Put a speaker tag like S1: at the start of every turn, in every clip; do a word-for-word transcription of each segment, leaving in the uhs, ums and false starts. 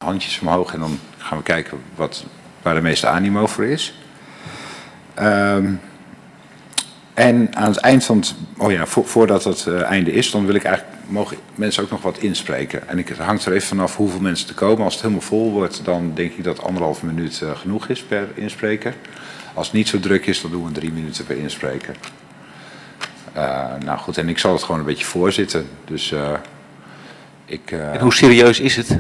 S1: handjes omhoog en dan gaan we kijken wat, waar de meeste animo voor is. Um, en aan het eind van het, oh ja, vo, voordat het uh, einde is, dan wil ik eigenlijk, mogen mensen ook nog wat inspreken. En ik, het hangt er even vanaf hoeveel mensen er komen. Als het helemaal vol wordt, dan denk ik dat anderhalve minuut uh, genoeg is per inspreker. Als het niet zo druk is, dan doen we drie minuten per inspreker. Uh, nou goed, en ik zal het gewoon een beetje voorzitten. Dus uh, ik... Uh...
S2: En hoe serieus is het?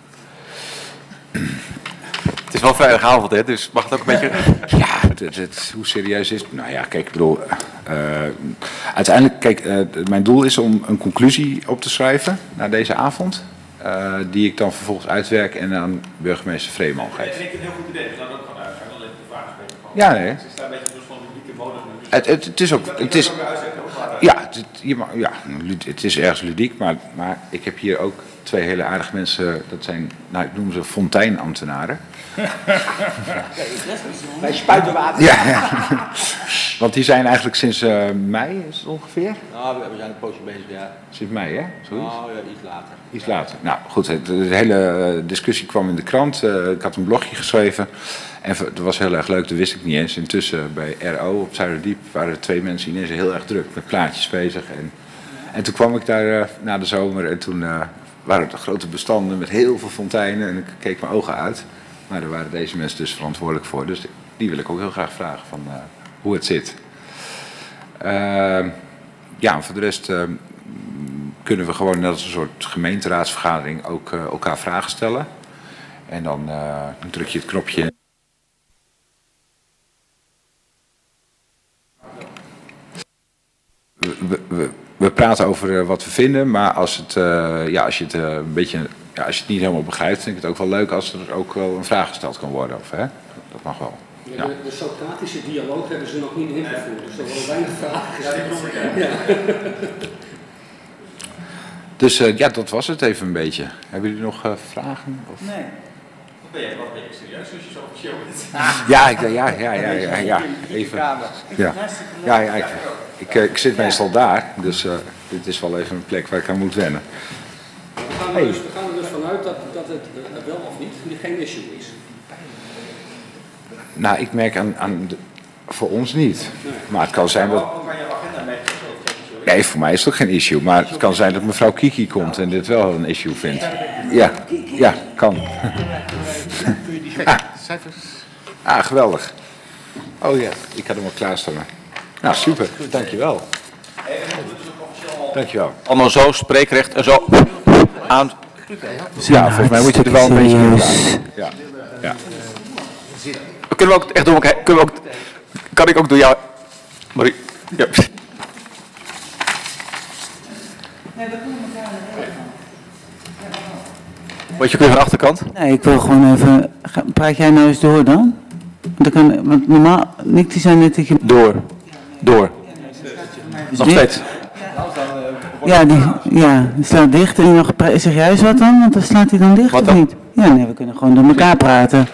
S2: Het is wel vrijdagavond, hè, dus mag het ook een beetje...
S1: Ja, het, het, het, hoe serieus is het? Nou ja, kijk, ik bedoel... Uh, uiteindelijk, kijk, uh, mijn doel is om een conclusie op te schrijven na deze avond. Uh, die ik dan vervolgens uitwerk en aan burgemeester Vreeman geef.
S3: Dat vind ik een heel goed idee, dus laat ook gewoon uitgaan. Dan even de vraag spreken.
S1: Ja, nee.
S3: Het is daar een beetje een soort van ludieke modus.
S1: Het, het, het is ook... Het is, ja, het, je mag, ja, het is ergens ludiek, maar, maar ik heb hier ook twee hele aardige mensen. Dat zijn, nou, ik noem ze fonteinambtenaren.
S4: Wij spuiten water.
S1: Ja, ja. Want die zijn eigenlijk sinds uh, mei, is het ongeveer?
S4: Nou, we zijn een poosje bezig, ja.
S1: Sinds mei, hè? Zoiets?
S4: Nou, ja, iets later.
S1: Iets later. Nou goed, het, de hele discussie kwam in de krant. Uh, ik had een blogje geschreven. En het was heel erg leuk, dat wist ik niet eens. Intussen bij R O op Zuiderdiep waren er twee mensen ineens heel erg druk met plaatjes bezig. En, en toen kwam ik daar uh, na de zomer en toen uh, waren er grote bestanden met heel veel fonteinen. En ik keek mijn ogen uit. Maar daar waren deze mensen dus verantwoordelijk voor. Dus die wil ik ook heel graag vragen van uh, hoe het zit. Uh, ja, voor de rest uh, kunnen we gewoon net als een soort gemeenteraadsvergadering ook uh, elkaar vragen stellen. En dan, uh, dan druk je het knopje. We, we, we praten over uh, wat we vinden, maar als, het, uh, ja, als, je het, uh, een beetje, ja, als je het niet helemaal begrijpt, vind ik het ook wel leuk als er ook wel een vraag gesteld kan worden. Of, hè? Dat mag wel.
S5: Ja, de, de Socratische dialoog hebben ze nog niet ingevoerd, dus er worden weinig vragen gesteld. Ja.
S1: Dus uh, ja, dat was het even een beetje. Hebben jullie nog uh, vragen? Of?
S3: Nee. Of ben je wel een beetje serieus als je zo officieel bent?
S1: Ja, ik, ja, ja, ja, ja, ja, even. Ja, ja, ja ik, ik, ik zit meestal daar, dus uh, dit is wel even een plek waar ik aan moet wennen.
S5: We gaan er dus, we gaan er dus vanuit dat, dat het uh, wel of niet geen issue is.
S1: Nou, ik merk aan, aan de, voor ons niet. Nee. Maar het kan zijn dat... Nee, voor mij is het ook geen issue. Maar het kan zijn dat mevrouw Kiki komt en dit wel een issue vindt. Ja, ja, kan. Ah, ah geweldig. Oh ja, ik had hem al klaarstaan. Nou, super. Dankjewel. Dankjewel.
S2: Allemaal zo, spreekrecht en zo aan.
S1: Ja, volgens mij moet je er wel een beetje in gaan. Ja, ja.
S2: Kunnen we ook echt door elkaar, kunnen we ook, kan ik ook door jou, Marie? Ja. Wat je kunt van de achterkant?
S6: Nee, ik wil gewoon even, praat jij nou eens door dan? Want, dan kan, want normaal, Nick die zijn net tegen...
S2: Door, door. Nog steeds.
S6: Ja, die, ja, die slaat dicht en nog, zeg jij eens wat dan? Want dan slaat hij dan dicht
S2: wat
S6: of
S2: dan?
S6: niet? Ja, nee, we kunnen gewoon door elkaar praten.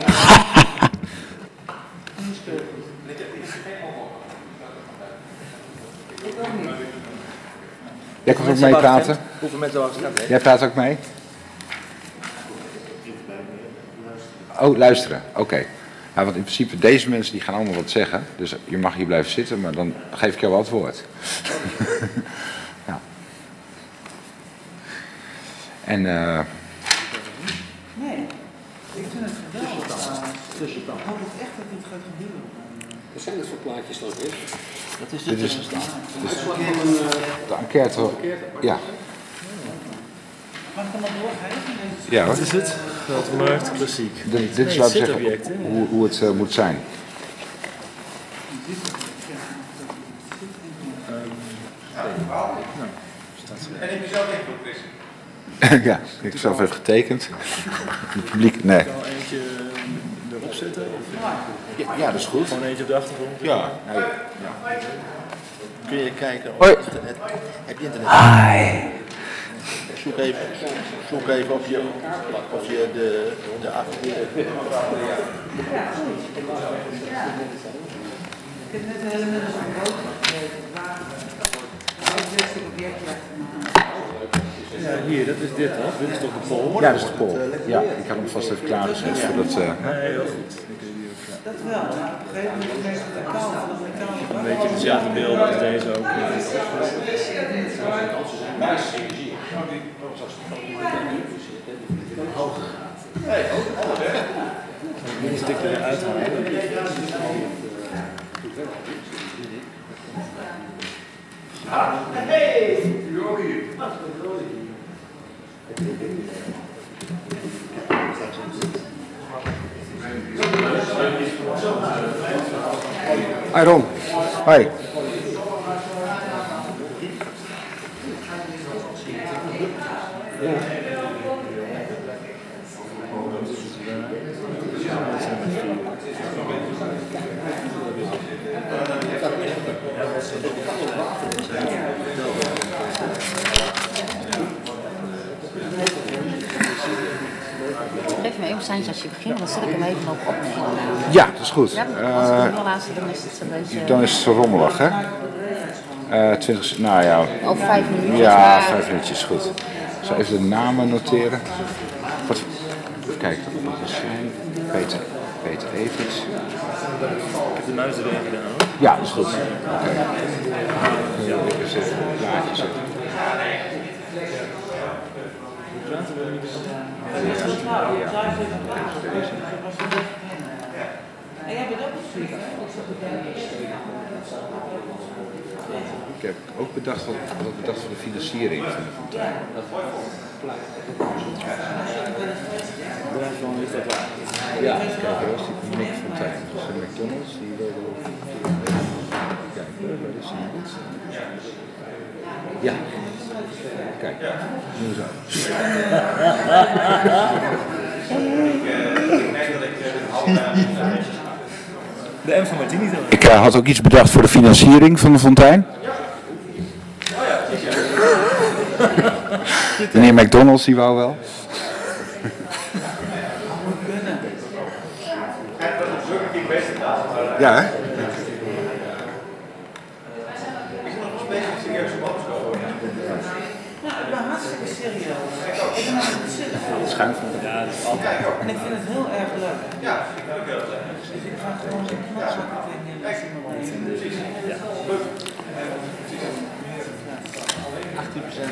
S1: Jij kan ook mee praten.
S4: Hoeveel mensen al gestaan?
S1: Jij praat ook mee? Oh, luisteren. Oké. Okay. Ja, want in principe, deze mensen die gaan allemaal wat zeggen. Dus je mag hier blijven zitten, maar dan geef ik jou wel het woord. Ja. En... Uh...
S6: Nee, ik vind het geweldig. Ik hoop ook echt dat dit gaat gebeuren.
S5: Wat zijn het voor plaatjes dan weer?
S6: Dat is
S1: dit. Dit is
S5: een, uh,
S1: de enquête. Ja.
S6: Mag ik hem al doorgeven?
S1: Ja hoor.
S7: Wat is het? Grote markt, klassiek.
S1: De, dit is, laten we zeggen, hoe, hoe het uh, moet zijn.
S3: En heb je zelf even Chris?
S1: Ja, ik heb zelf even getekend. Het publiek, nee.
S7: Kan eentje erop zetten? Of?
S1: Ja, ja, dat is goed.
S7: Gewoon eentje op de achtergrond?
S1: Ja. Nee.
S4: Ja. Kun je kijken op
S2: Hoi.
S4: internet? Heb je internet?
S6: Hi.
S4: Zoek even, zoek even of je, of je de, de achtergrond...
S6: Ik heb net helemaal zo'n boot gekregen.
S7: Ja, hier, dat is dit toch? Dit is toch de pol?
S1: Ja, dat is de pol. Ja, ik had hem vast even klaargezet voor dat... Uh...
S7: Nee, heel goed.
S6: Dat wel, maar op een gegeven moment merk je de kou van de kou.
S7: Een beetje hetzelfde beeld als deze ook. Een stukje eruit halen.
S1: Hi Ron. Hoi.
S8: Geef me even een seintje als je begint, dan zet ik hem even op opnemen.
S1: Ja, dat is goed.
S8: Ja, als ik
S1: Uh,
S8: hem wil laten, dan is het een beetje...
S1: dan is het zo rommelig, hè? Uh, twintig, nou ja.
S8: Over vijf minuten.
S1: Ja,
S8: maar...
S1: vijf minuutjes, goed. Ik zal even de namen noteren. Wat, even kijken, wat is zijn? Peter, Peter Everts.
S7: Ik heb de muis erin gedaan.
S1: Ja, dat is goed. Oké. Okay. Ja, ik eens even een plaatje zetten.
S6: En jij bent ook een
S1: Ik heb ook bedacht wat, wat bedacht voor de financiering van de fontein. Ja, kijk, daar was die Nick Fontein. Dat is een McDonald's, die wilde ook. Kijk, waar is die? Ja. Kijk, nu zo.
S7: De M van Martini zo.
S1: Ik uh, had ook iets bedacht voor de financiering van de fontein. Meneer McDonald's, die wou wel. Ja, hè?
S6: Ik ben hartstikke serieus. Ik ben echt ontzettend veel.
S1: Schuim van de...
S7: Ja, dat is altijd.
S6: En ik vind het heel erg leuk. Ja, ik vind het ook heel erg leuk. Dus ik ga gewoon een knotsmarketing en dan zien we wel even.
S4: achttien procent.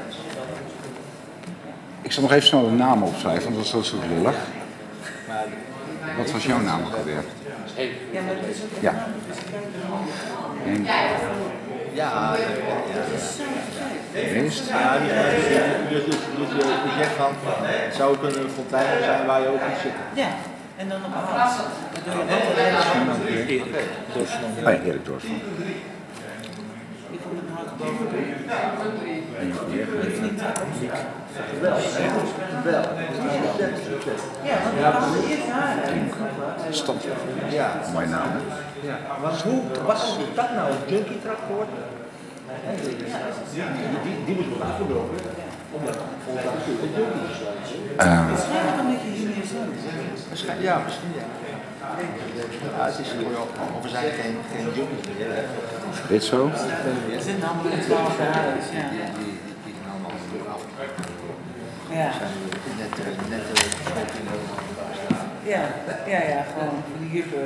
S1: Ik zal nog even snel de naam opschrijven, want dat is zo lullig. Wat was jouw naam ook alweer?
S6: Ja, maar dat is ook
S1: Ja. Henk
S4: Ja,
S1: Geest.
S4: ja, dus je zegt van, het zou ook een fontein zijn waar je ook kunt zitten.
S6: Ja, en dan op haas. Dat doe je altijd.
S7: Erik Dorsman.
S1: Oh ja, Erik Dorsman.
S6: Ik vond het hard boven.
S1: En nog meer.
S6: Ik vind het ook.
S4: Wel, wel.
S6: Ja, want ik had het eerst haar.
S1: Stand.
S4: Ja.
S1: Mooie naam, hè?
S4: Ja, maar hoe, wat is dat nou, een junkie transport? Die, die, die moet worden afgebroken, omdat volgens mij natuurlijk een junkie is.
S6: Waarschijnlijk omdat je hier meer zon.
S4: Waarschijnlijk, ja, misschien ja. Ja, het is gewoon, of we zijn geen, geen junkies meer.
S1: Dit zo?
S6: Er zitten allemaal in twaalf huis, ja.
S4: Die, die, die gaan allemaal terug af.
S6: Ja.
S4: Net, net gesproken in de
S6: Ja, ja, ja, gewoon van die juppen.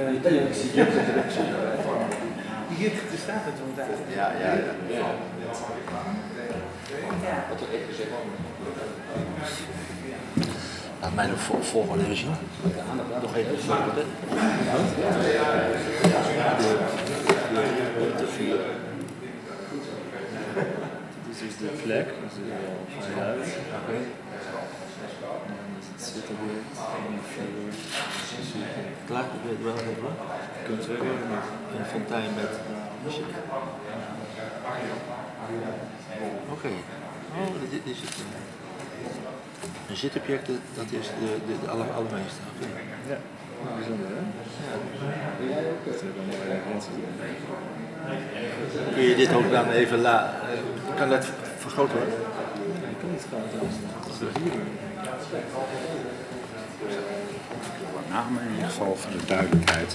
S6: Die juppen, er staat het wel uit.
S4: Ja, ja, ja.
S6: Ja.
S4: Laat mij nog vol, volgende even zien. Nog even de volgende.
S7: Dit is dus de plek, dus dit is wel vrij uit. Het zit er weer.
S4: Klaar, ik weet wel even.
S7: Je kunt het weer nog.
S4: Een fontein met. Oké. Okay. Oh, dit, dit is het. Een zitobject, dat is de, de, de aller, allermeeste. Okay.
S7: Ja, bijzonder hè? Ja. Dat is ook wel mooie referenties.
S4: Kun je dit ook dan even laten? Kan dat vergroot worden?
S7: Je kan niet gaan. Dat is de hier.
S1: Wat namen in ieder geval voor de duidelijkheid.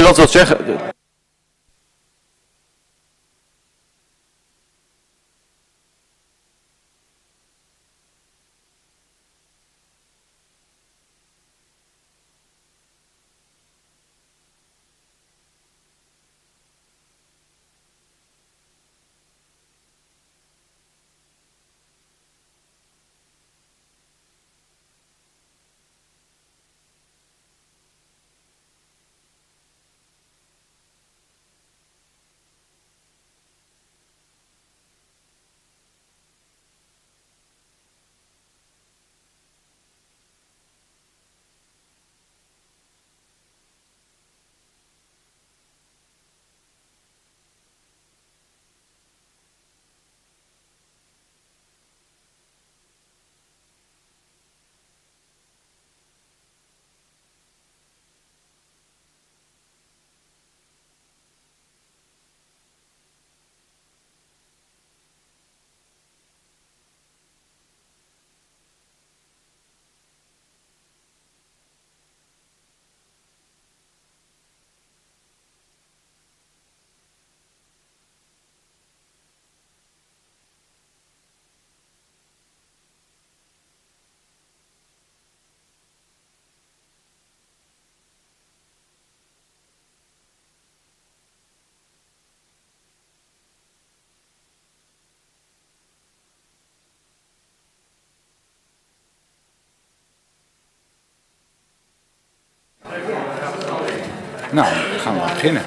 S2: dat wil zeggen...
S1: Nou, dan gaan we beginnen.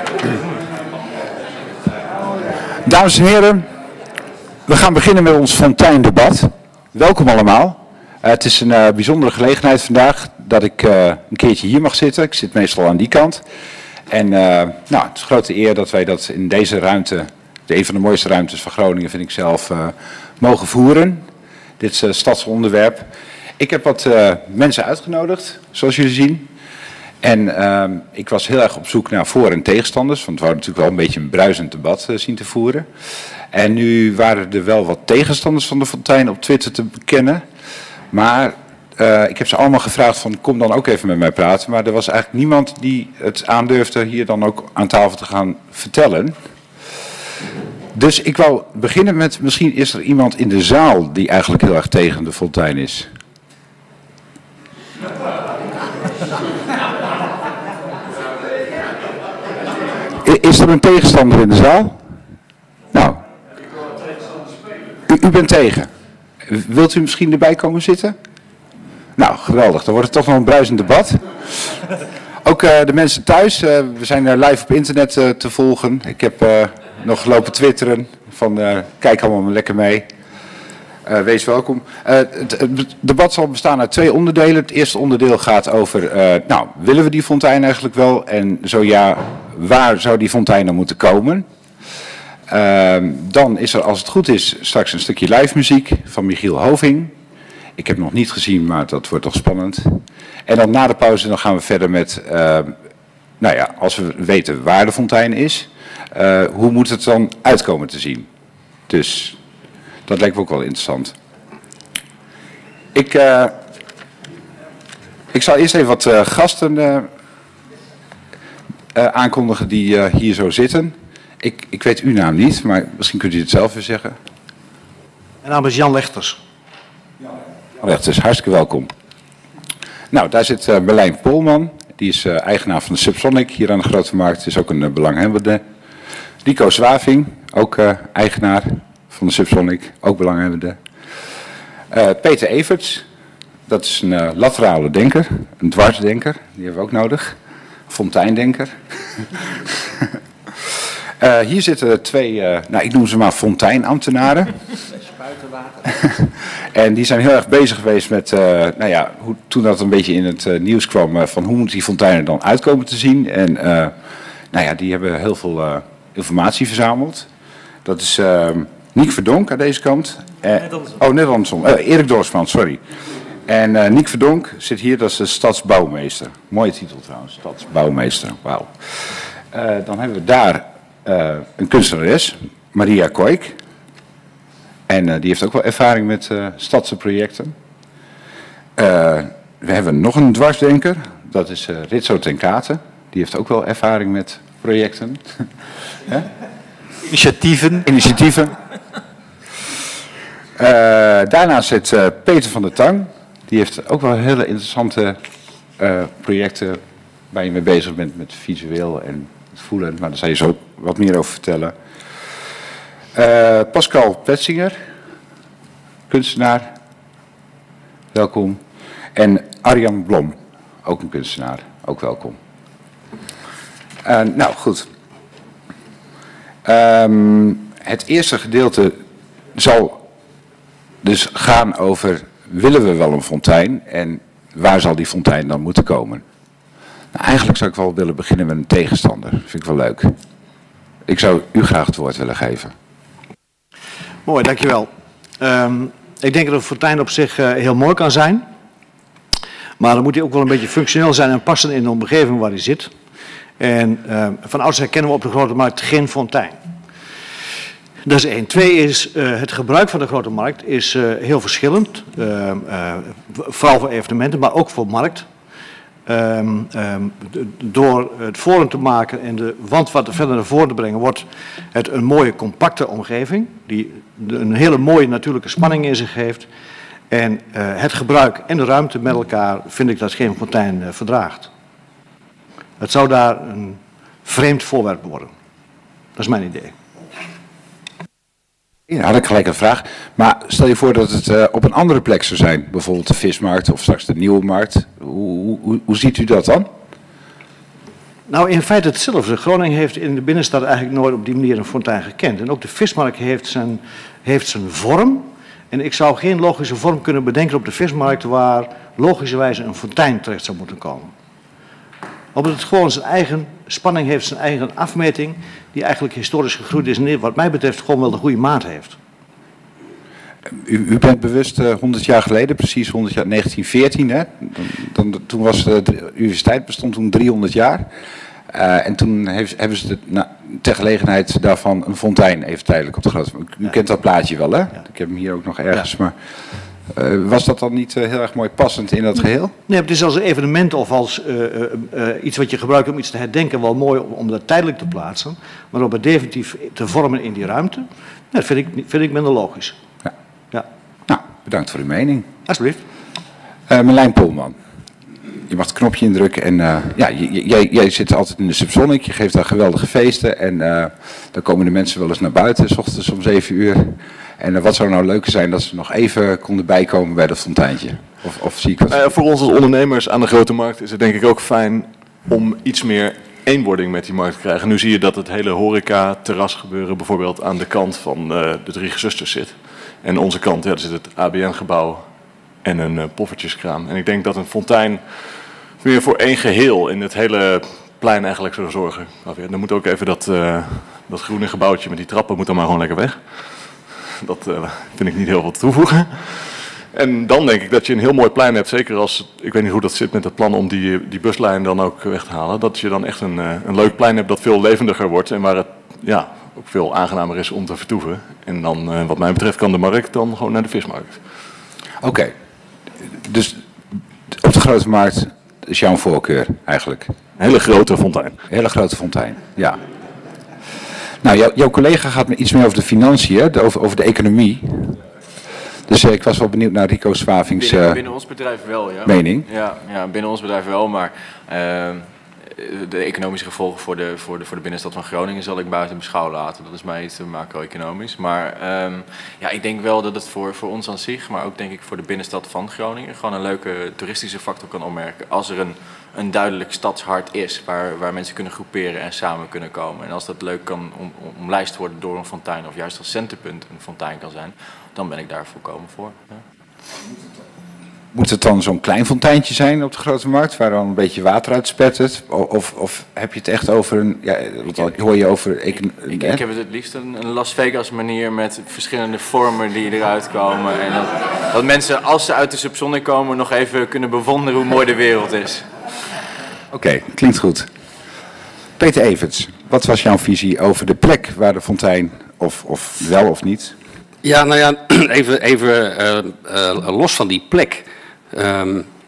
S1: Dames en heren, we gaan beginnen met ons fonteindebat. Welkom allemaal. Uh, het is een uh, bijzondere gelegenheid vandaag dat ik uh, een keertje hier mag zitten. Ik zit meestal aan die kant. En uh, nou, het is een grote eer dat wij dat in deze ruimte, de een van de mooiste ruimtes van Groningen vind ik zelf, uh, mogen voeren. Dit is uh, stadsonderwerp. Ik heb wat uh, mensen uitgenodigd, zoals jullie zien. En uh, ik was heel erg op zoek naar voor- en tegenstanders, want we hadden natuurlijk wel een beetje een bruisend debat uh, zien te voeren. En nu waren er wel wat tegenstanders van de fontein op Twitter te bekennen. Maar uh, ik heb ze allemaal gevraagd van kom dan ook even met mij praten. Maar er was eigenlijk niemand die het aandurfde hier dan ook aan tafel te gaan vertellen. Dus ik wou beginnen met, misschien is er iemand in de zaal die eigenlijk heel erg tegen de fontein is. Is er een tegenstander in de zaal? Nou, u, u bent tegen. Wilt u misschien erbij komen zitten? Nou, geweldig. Dan wordt het toch nog een bruisend debat. Ook uh, de mensen thuis, uh, we zijn uh, live op internet uh, te volgen. Ik heb uh, nog gelopen twitteren van uh, kijk allemaal lekker mee. Uh, wees welkom. Uh, het, het debat zal bestaan uit twee onderdelen. Het eerste onderdeel gaat over, uh, nou, willen we die fontein eigenlijk wel? En zo ja, waar zou die fontein dan moeten komen? Uh, dan is er, als het goed is, straks een stukje live muziek van Michiel Hoving. Ik heb nog niet gezien, maar dat wordt toch spannend. En dan na de pauze dan gaan we verder met, uh, nou ja, als we weten waar de fontein is, uh, hoe moet het dan uitkomen te zien? Dus dat lijkt me ook wel interessant. Ik, uh, ik zal eerst even wat uh, gasten uh, uh, aankondigen die uh, hier zo zitten. Ik, ik weet uw naam niet, maar misschien kunt u het zelf weer zeggen.
S4: Mijn naam is Jan Lechters.
S1: Jan Lechters, hartstikke welkom. Nou, daar zit uh, Berlijn Polman. Die is uh, eigenaar van de Subsonic hier aan de Grote Markt. Is ook een uh, belanghebbende. Rico Zwaving, ook uh, eigenaar van de Subsonic, ook belanghebbende. Uh, Peter Everts, dat is een uh, laterale denker, een dwarsdenker, die hebben we ook nodig. Fonteindenker. uh, hier zitten twee, uh, nou ik noem ze maar fonteinambtenaren. Spuitenwater. En die zijn heel erg bezig geweest met, uh, nou ja, hoe, toen dat een beetje in het uh, nieuws kwam, uh, van hoe moet die fontein er dan uitkomen te zien. En uh, nou ja, die hebben heel veel uh, informatie verzameld. Dat is uh, Niek Verdonk aan deze kant. Uh, net oh, net andersom. Uh, Erik Dorsman, sorry. En uh, Niek Verdonk zit hier, dat is de stadsbouwmeester. Mooie titel trouwens, stadsbouwmeester. Wauw. Uh, dan hebben we daar uh, een kunstenares, Maria Koik. En uh, die heeft ook wel ervaring met uh, stadse projecten. Uh, we hebben nog een dwarsdenker, dat is uh, Ritso ten Kate. Die Die heeft ook wel ervaring met projecten.
S2: Initiatieven.
S1: Initiatieven. Uh, daarnaast zit uh, Peter van der Tang. Die heeft ook wel hele interessante uh, projecten waar je mee bezig bent met visueel en het voelen. Maar daar zal je zo wat meer over vertellen. Uh, Pascal Petzinger, kunstenaar. Welkom. En Arjan Blom, ook een kunstenaar. Ook welkom. Uh, nou, goed. Um, het eerste gedeelte zal dus gaan over, willen we wel een fontein en waar zal die fontein dan moeten komen? Nou, eigenlijk zou ik wel willen beginnen met een tegenstander. Dat vind ik wel leuk. Ik zou u graag het woord willen geven.
S4: Mooi, dankjewel. Um, ik denk dat een fontein op zich uh, heel mooi kan zijn. Maar dan moet hij ook wel een beetje functioneel zijn en passen in de omgeving waar hij zit. En uh, van oudsher kennen we op de Grote Markt geen fontein. Dat is één. Twee is, uh, het gebruik van de Grote Markt is uh, heel verschillend. Uh, uh, vooral voor evenementen, maar ook voor markt. Um, um, door het forum te maken en de wand wat verder naar voren te brengen, wordt het een mooie compacte omgeving. Die een hele mooie natuurlijke spanning in zich heeft. En uh, het gebruik en de ruimte met elkaar vind ik dat geen fontein uh, verdraagt. Het zou daar een vreemd voorwerp worden. Dat is mijn idee.
S1: Ja, had ik gelijk een vraag. Maar stel je voor dat het uh, op een andere plek zou zijn. Bijvoorbeeld de vismarkt of straks de nieuwe markt. Hoe, hoe, hoe ziet u dat dan?
S4: Nou, in feite hetzelfde. Groningen heeft in de binnenstad eigenlijk nooit op die manier een fontein gekend. En ook de vismarkt heeft zijn, heeft zijn vorm. En ik zou geen logische vorm kunnen bedenken op de vismarkt waar logischerwijze een fontein terecht zou moeten komen. Omdat het gewoon zijn eigen spanning heeft, zijn eigen afmeting, die eigenlijk historisch gegroeid is en wat mij betreft gewoon wel de goede maat heeft.
S1: U, u bent bewust uh, honderd jaar geleden, precies honderd jaar, negentien veertien, hè? Dan, dan, toen was de, de universiteit bestond toen driehonderd jaar. Uh, en toen heeft, hebben ze de, na, ter gelegenheid daarvan een fontein even tijdelijk op de grote. U ja. kent dat plaatje wel, hè? Ja. Ik heb hem hier ook nog ergens, ja. maar... Uh, was dat dan niet uh, heel erg mooi passend in dat geheel?
S4: Nee, het is als een evenement of als uh, uh, uh, iets wat je gebruikt om iets te herdenken wel mooi om, om dat tijdelijk te plaatsen. Maar om het definitief te vormen in die ruimte, dat vind ik, vind ik minder logisch.
S1: Ja.
S4: Ja.
S1: Nou, bedankt voor uw mening.
S4: Alsjeblieft.
S1: Uh, Merlijn Poelman. Je mag het knopje indrukken en uh, ja, jij, jij zit altijd in de Subsonic, je geeft daar geweldige feesten en uh, dan komen de mensen wel eens naar buiten, 's ochtends om zeven uur. En uh, wat zou nou leuker zijn dat ze nog even konden bijkomen bij dat fonteintje? Of, of zie ik wat?
S7: Uh, voor ons als ondernemers aan de Grote Markt is het denk ik ook fijn om iets meer eenwording met die markt te krijgen. Nu zie je dat het hele horeca, terras gebeuren bijvoorbeeld aan de kant van uh, de Drie Gezusters zit. En onze kant, ja, daar zit het A B N-gebouw en een uh, poffertjeskraam. En ik denk dat een fontein weer voor één geheel in het hele plein eigenlijk zou zorgen. Dan moet ook even dat, uh, dat groene gebouwtje met die trappen moet dan maar gewoon lekker weg. Dat uh, vind ik niet heel veel toevoegen. En dan denk ik dat je een heel mooi plein hebt, zeker als, ik weet niet hoe dat zit met het plan om die, die buslijn dan ook weg te halen, dat je dan echt een, uh, een leuk plein hebt dat veel levendiger wordt en waar het ja, ook veel aangenamer is om te vertoeven. En dan, uh, wat mij betreft, kan de markt dan gewoon naar de vismarkt.
S1: Oké, okay. Dus op de Grote Markt is jouw voorkeur eigenlijk?
S7: Een hele grote fontein. Een
S1: hele grote fontein, ja. Nou, jou, jouw collega gaat me iets meer over de financiën, over, over de economie. Dus uh, ik was wel benieuwd naar Rico Swavings uh,
S9: binnen, binnen ons bedrijf wel, ja.
S1: mening.
S9: Ja, ja, binnen ons bedrijf wel, maar uh, de economische gevolgen voor de, voor, de, voor de binnenstad van Groningen zal ik buiten beschouw laten. Dat is mij iets macro-economisch. Maar um, ja, ik denk wel dat het voor, voor ons aan zich, maar ook denk ik voor de binnenstad van Groningen, gewoon een leuke toeristische factor kan opmerken. Als er een, een duidelijk stadshart is waar, waar mensen kunnen groeperen en samen kunnen komen. En als dat leuk kan om, omlijst worden door een fontein of juist als centerpunt een fontein kan zijn, dan ben ik daar volkomen voor. Ja.
S1: Moet het dan zo'n klein fonteintje zijn op de Grote Markt, waar dan een beetje water uit spettert? Of, of heb je het echt over een, ja, wat hoor je over...
S9: Ik, ik, ik heb het het liefst een, een Las Vegas manier met verschillende vormen die eruit komen. En dat, dat mensen, als ze uit de Subsonic komen, nog even kunnen bewonderen hoe mooi de wereld is.
S1: Oké, okay, klinkt goed. Peter Everts, wat was jouw visie over de plek waar de fontein, of, of wel of niet?
S5: Ja, nou ja, even, even uh, uh, los van die plek. Um,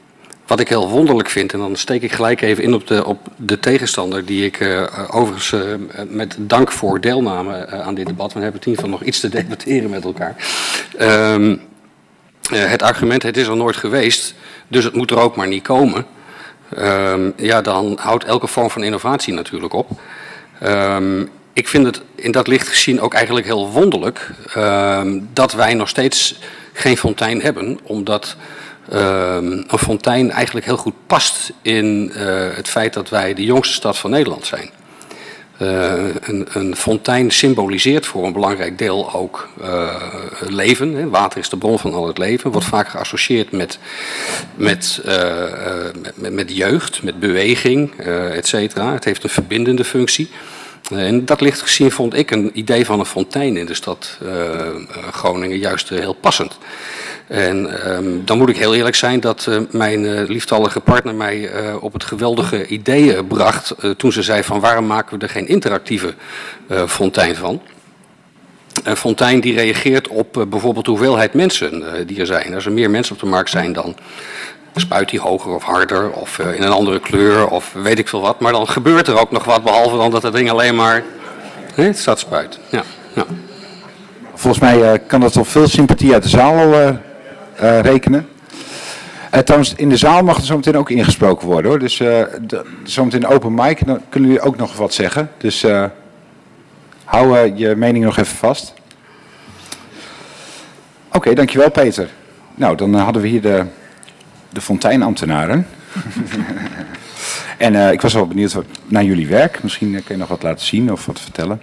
S5: wat ik heel wonderlijk vind, en dan steek ik gelijk even in op de, op de tegenstander, die ik uh, overigens uh, met dank voor deelname uh, aan dit debat, we hebben in ieder geval nog iets te debatteren met elkaar. Um, uh, het argument, het is er nooit geweest, dus het moet er ook maar niet komen. Um, ja, dan houdt elke vorm van innovatie natuurlijk op. Um, ik vind het in dat licht gezien ook eigenlijk heel wonderlijk um, dat wij nog steeds geen fontein hebben, omdat um, een fontein eigenlijk heel goed past in uh, het feit dat wij de jongste stad van Nederland zijn. Uh, een, een fontein symboliseert voor een belangrijk deel ook uh, leven. Hè. Water is de bron van al het leven. Wordt vaak geassocieerd met, met, uh, uh, met, met jeugd, met beweging, uh, et cetera. Het heeft een verbindende functie. Uh, en dat licht gezien vond ik een idee van een fontein in de stad uh, Groningen juist uh, heel passend. En um, dan moet ik heel eerlijk zijn dat uh, mijn uh, lieftallige partner mij uh, op het geweldige idee uh, bracht uh, toen ze zei van waarom maken we er geen interactieve uh, fontein van. Een fontein die reageert op uh, bijvoorbeeld de hoeveelheid mensen uh, die er zijn. Als er meer mensen op de markt zijn dan spuit die hoger of harder of uh, in een andere kleur of weet ik veel wat. Maar dan gebeurt er ook nog wat behalve dan dat het ding alleen maar hè, het staat spuit. Ja, ja.
S1: Volgens mij uh, kan dat toch veel sympathie uit de zaal al uh, uh, rekenen. Uh, trouwens, in de zaal mag er zometeen ook ingesproken worden hoor. Dus uh, de, zometeen open mic, dan kunnen jullie ook nog wat zeggen. Dus uh, hou uh, je mening nog even vast. Oké, okay, dankjewel Peter. Nou, dan uh, hadden we hier de, de fonteinambtenaren. En uh, ik was wel benieuwd wat, naar jullie werk. Misschien uh, kun je nog wat laten zien of wat vertellen.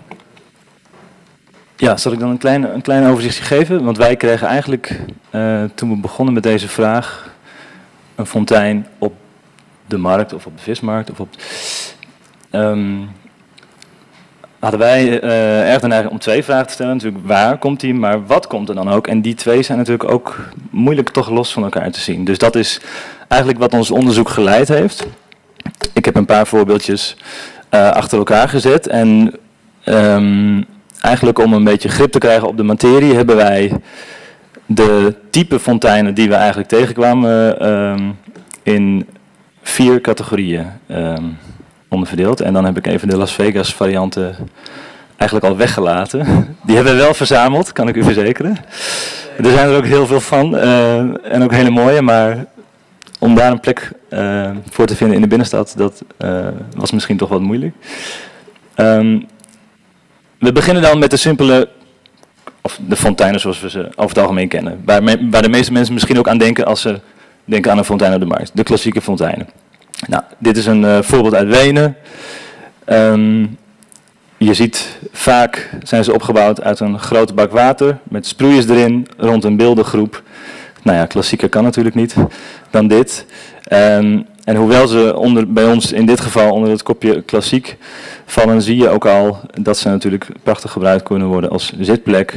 S10: Ja, zal ik dan een klein, een klein overzichtje geven? Want wij kregen eigenlijk, uh, toen we begonnen met deze vraag, een fontein op de markt of op de vismarkt. Of op, um, hadden wij uh, erg de neiging om twee vragen te stellen. Natuurlijk, waar komt die, maar wat komt er dan ook? En die twee zijn natuurlijk ook moeilijk toch los van elkaar te zien. Dus dat is eigenlijk wat ons onderzoek geleid heeft. Ik heb een paar voorbeeldjes uh, achter elkaar gezet en um, eigenlijk om een beetje grip te krijgen op de materie hebben wij de type fonteinen die we eigenlijk tegenkwamen um, in vier categorieën um, onderverdeeld. En dan heb ik even de Las Vegas varianten eigenlijk al weggelaten. Die hebben we wel verzameld, kan ik u verzekeren. Er zijn er ook heel veel van uh, en ook hele mooie, maar om daar een plek uh, voor te vinden in de binnenstad, dat uh, was misschien toch wat moeilijk. Um, We beginnen dan met de simpele, of de fonteinen zoals we ze over het algemeen kennen. Waar, me, waar de meeste mensen misschien ook aan denken als ze denken aan een fontein op de markt. De klassieke fonteinen. Nou, dit is een uh, voorbeeld uit Wenen. Um, je ziet vaak zijn ze opgebouwd uit een grote bak water met sproeiers erin rond een beeldengroep. Nou ja, klassieker kan natuurlijk niet dan dit. Um, En hoewel ze onder, bij ons in dit geval onder het kopje klassiek vallen, zie je ook al dat ze natuurlijk prachtig gebruikt kunnen worden als zitplek.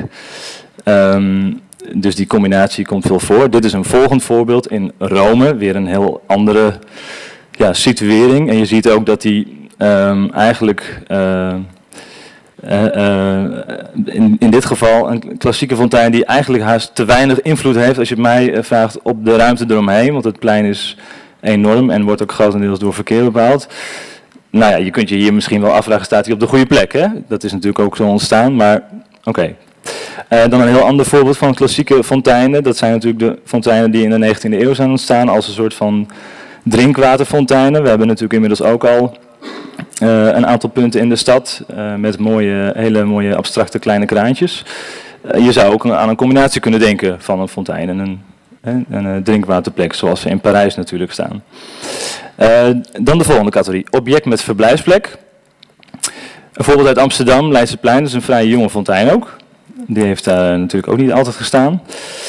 S10: Um, dus die combinatie komt veel voor. Dit is een volgend voorbeeld in Rome, weer een heel andere ja, situering. En je ziet ook dat die um, eigenlijk uh, uh, uh, in, in dit geval een klassieke fontein die eigenlijk haast te weinig invloed heeft als je mij vraagt op de ruimte eromheen, want het plein is enorm en wordt ook grotendeels door verkeer bepaald. Nou ja, je kunt je hier misschien wel afvragen, staat hij op de goede plek? Hè? Dat is natuurlijk ook zo ontstaan, maar oké. Okay. Uh, dan een heel ander voorbeeld van klassieke fonteinen. Dat zijn natuurlijk de fonteinen die in de negentiende eeuw zijn ontstaan als een soort van drinkwaterfonteinen. We hebben natuurlijk inmiddels ook al uh, een aantal punten in de stad uh, met mooie, hele mooie abstracte kleine kraantjes. Uh, je zou ook aan een combinatie kunnen denken van een fontein en een Een, een drinkwaterplek, zoals ze in Parijs natuurlijk staan. Uh, dan de volgende categorie, object met verblijfsplek. Een voorbeeld uit Amsterdam, Leidseplein, dat is een vrij jonge fontein ook. Die heeft daar uh, natuurlijk ook niet altijd gestaan.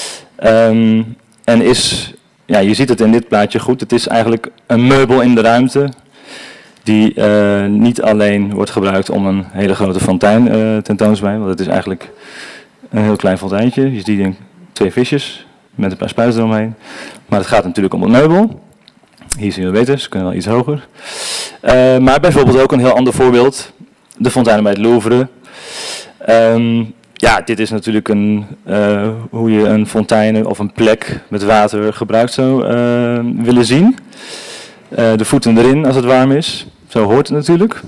S10: Um, en is, ja, je ziet het in dit plaatje goed, het is eigenlijk een meubel in de ruimte. Die uh, niet alleen wordt gebruikt om een hele grote fontein uh, tentoon te brengen, want het is eigenlijk een heel klein fonteintje. Je ziet twee visjes met een paar spuiten eromheen. Maar het gaat natuurlijk om het meubel. Hier zien we beter, ze kunnen wel iets hoger. Uh, maar bijvoorbeeld ook een heel ander voorbeeld. De fonteinen bij het Louvre. Um, ja, dit is natuurlijk een, uh, hoe je een fontein of een plek met water gebruikt zou uh, willen zien. Uh, de voeten erin als het warm is. Zo hoort het natuurlijk.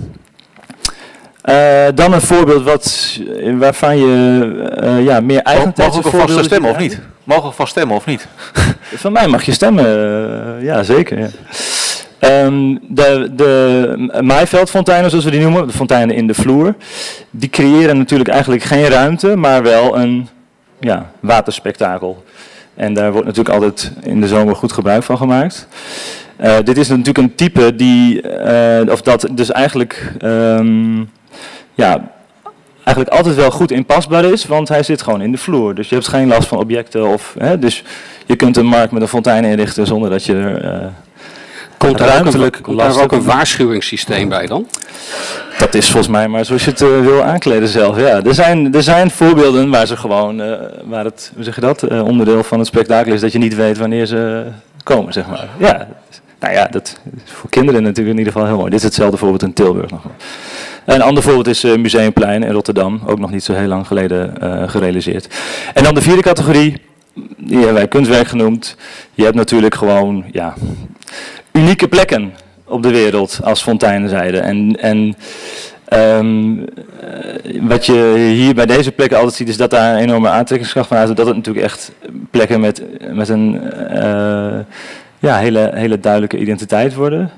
S10: Uh, dan een voorbeeld wat, waarvan je uh, ja, meer eigentijdse
S2: Mogen we vast stemmen of niet? Mogen we vast stemmen of niet?
S10: Van mij mag je stemmen, uh, ja zeker. Ja. Um, de, de maaiveldfonteinen, zoals we die noemen, de fonteinen in de vloer, die creëren natuurlijk eigenlijk geen ruimte, maar wel een ja, waterspektakel. En daar wordt natuurlijk altijd in de zomer goed gebruik van gemaakt. Uh, dit is natuurlijk een type die, uh, of dat dus eigenlijk, um, ja, eigenlijk altijd wel goed inpasbaar is, want hij zit gewoon in de vloer. Dus je hebt geen last van objecten of, hè, dus je kunt een markt met een fontein inrichten zonder dat je er... Uh,
S5: Komt daar ook een, komt daar ook een waarschuwingssysteem bij dan?
S10: Dat is volgens mij maar zoals je het uh, wil aankleden zelf. Ja, er zijn, er zijn voorbeelden waar ze gewoon, uh, waar het, hoe zeg je dat, uh, onderdeel van het spektakel is dat je niet weet wanneer ze komen, zeg maar. Ja, nou ja, dat is voor kinderen natuurlijk in ieder geval heel mooi. Dit is hetzelfde voorbeeld in Tilburg nog wel. Een ander voorbeeld is uh, Museumplein in Rotterdam, ook nog niet zo heel lang geleden uh, gerealiseerd. En dan de vierde categorie, die hebben wij kunstwerk genoemd. Je hebt natuurlijk gewoon, ja... unieke plekken op de wereld als fonteinen zeiden. En, en um, uh, wat je hier bij deze plekken altijd ziet is dat daar een enorme aantrekkingskracht van uit. Dat het natuurlijk echt plekken met, met een uh, ja, hele, hele duidelijke identiteit worden.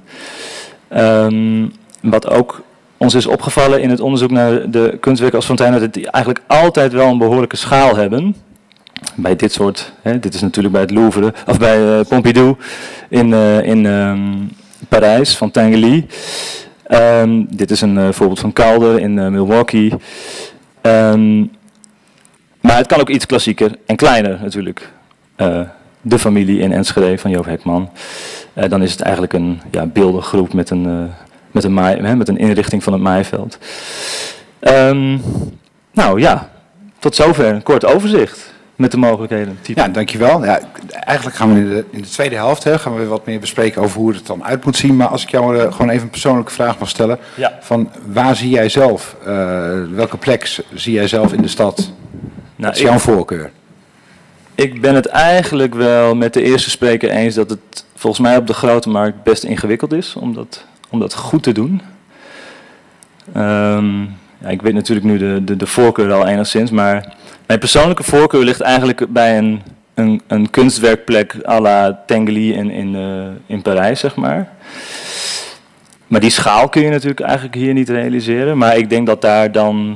S10: Um, wat ook ons is opgevallen in het onderzoek naar de kunstwerken als fonteinen, dat die eigenlijk altijd wel een behoorlijke schaal hebben. Bij dit soort, hè, dit is natuurlijk bij het Louvre, of bij uh, Pompidou in, uh, in um, Parijs, van Tinguely. Um, dit is een uh, voorbeeld van Calder in uh, Milwaukee. Um, maar het kan ook iets klassieker en kleiner natuurlijk. Uh, de familie in Enschede van Joop Hekman. Uh, dan is het eigenlijk een ja, beeldengroep met een, uh, met, een maai, hè, met een inrichting van het maaiveld. Um, nou ja, tot zover een kort overzicht. Met de mogelijkheden. Type.
S1: Ja, dankjewel. Ja, eigenlijk gaan we in de, in de tweede helft hè, gaan we wat meer bespreken over hoe het er dan uit moet zien. Maar als ik jou uh, gewoon even een persoonlijke vraag mag stellen.
S10: Ja.
S1: Van waar zie jij zelf, uh, welke plek zie jij zelf in de stad? Nou, Wat is jouw ik, voorkeur?
S10: Ik ben het eigenlijk wel met de eerste spreker eens dat het volgens mij op de Grote Markt best ingewikkeld is om dat, om dat goed te doen. Um, ja, ik weet natuurlijk nu de, de, de voorkeur al enigszins, maar... Mijn persoonlijke voorkeur ligt eigenlijk bij een, een, een kunstwerkplek à la Tinguely in, in, uh, in Parijs, zeg maar. Maar die schaal kun je natuurlijk eigenlijk hier niet realiseren. Maar ik denk dat daar dan...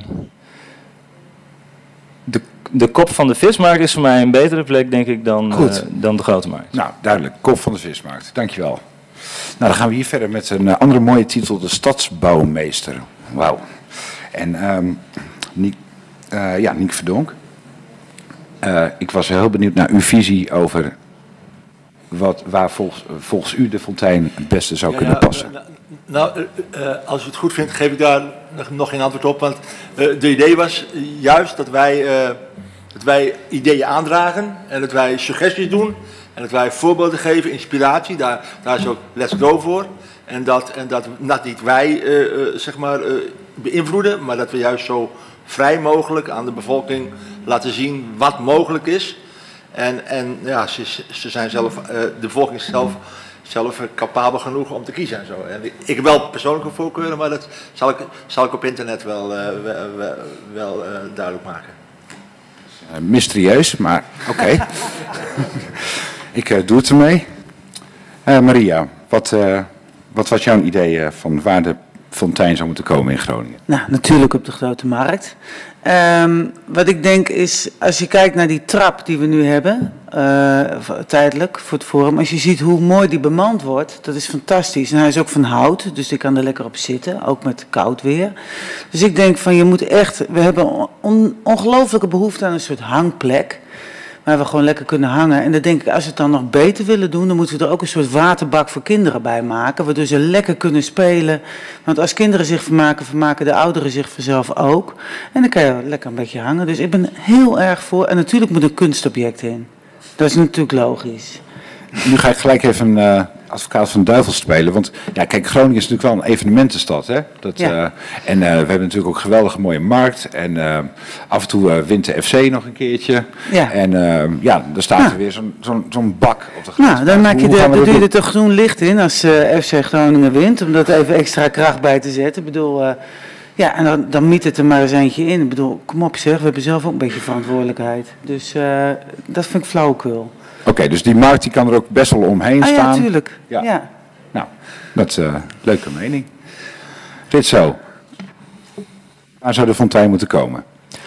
S10: De, de kop van de vismarkt is voor mij een betere plek, denk ik, dan, uh, dan de Grote Markt.
S1: Nou, duidelijk. Kop van de vismarkt. Dankjewel. Nou, dan gaan we hier verder met een uh, andere mooie titel. De Stadsbouwmeester. Wauw. En um, Niek, uh, ja, Niek Verdonk. Uh, ik was heel benieuwd naar uw visie over wat, waar volgens, volgens u de fontein het beste zou ja, kunnen nou, passen.
S11: Nou, nou uh, uh, als u het goed vindt, geef ik daar nog, nog geen antwoord op. Want uh, de idee was juist dat wij, uh, dat wij ideeën aandragen en dat wij suggesties doen. En dat wij voorbeelden geven, inspiratie, daar, daar is ook Let's Grow voor. En dat, en dat, dat niet wij uh, uh, zeg maar, uh, beïnvloeden, maar dat we juist zo vrij mogelijk aan de bevolking laten zien wat mogelijk is. En, en ja, ze, ze zijn zelf, uh, de bevolking is zelf, zelf capabel genoeg om te kiezen en zo. En ik heb wel persoonlijke voorkeuren, maar dat zal ik, zal ik op internet wel, uh, wel, wel uh, duidelijk maken.
S1: Uh, mysterieus, maar oké. Okay. ik uh, doe het ermee. Uh, Maria, wat, uh, wat was jouw idee uh, van waar de fontein zou moeten komen in Groningen?
S6: Nou, natuurlijk op de Grote Markt. Um, wat ik denk is, als je kijkt naar die trap die we nu hebben, uh, tijdelijk voor het Forum, als je ziet hoe mooi die bemand wordt, dat is fantastisch. En hij is ook van hout, dus je kan er lekker op zitten, ook met koud weer. Dus ik denk van, je moet echt, we hebben on, ongelooflijke behoefte aan een soort hangplek, waar we gewoon lekker kunnen hangen. En dan denk ik, als we het dan nog beter willen doen, dan moeten we er ook een soort waterbak voor kinderen bij maken, waardoor ze lekker kunnen spelen. Want als kinderen zich vermaken, vermaken de ouderen zich vanzelf ook. En dan kan je lekker een beetje hangen. Dus ik ben heel erg voor. En natuurlijk moet een kunstobject in. Dat is natuurlijk logisch.
S1: Nu ga ik gelijk even uh, advocaat van de duivel spelen. Want ja, kijk, Groningen is natuurlijk wel een evenementenstad. Hè? Dat,
S6: Ja.
S1: uh, en uh, we hebben natuurlijk ook een geweldige mooie markt. En uh, af en toe uh, wint de F C nog een keertje.
S6: Ja.
S1: En uh, ja, dan staat
S6: Ja.
S1: er weer zo'n zo'n zo'n bak op de grond.
S6: Nou, dan, maak je
S1: Hoe
S6: de,
S1: gaan we
S6: dan
S1: dat
S6: doe je
S1: doen?
S6: er toch groen licht in als uh, F C Groningen wint. Om dat even extra kracht bij te zetten. Ik bedoel, uh, ja, en dan, dan miet het er maar eens eentje in. Ik bedoel, kom op zeg, we hebben zelf ook een beetje verantwoordelijkheid. Dus uh, dat vind ik flauwekul.
S1: Oké, okay, dus die markt die kan er ook best wel omheen
S6: Ah,
S1: staan.
S6: ja, tuurlijk.
S1: Ja.
S6: Ja.
S1: Nou, dat is uh, leuke mening. Dit zo. Waar zou de fontein moeten komen?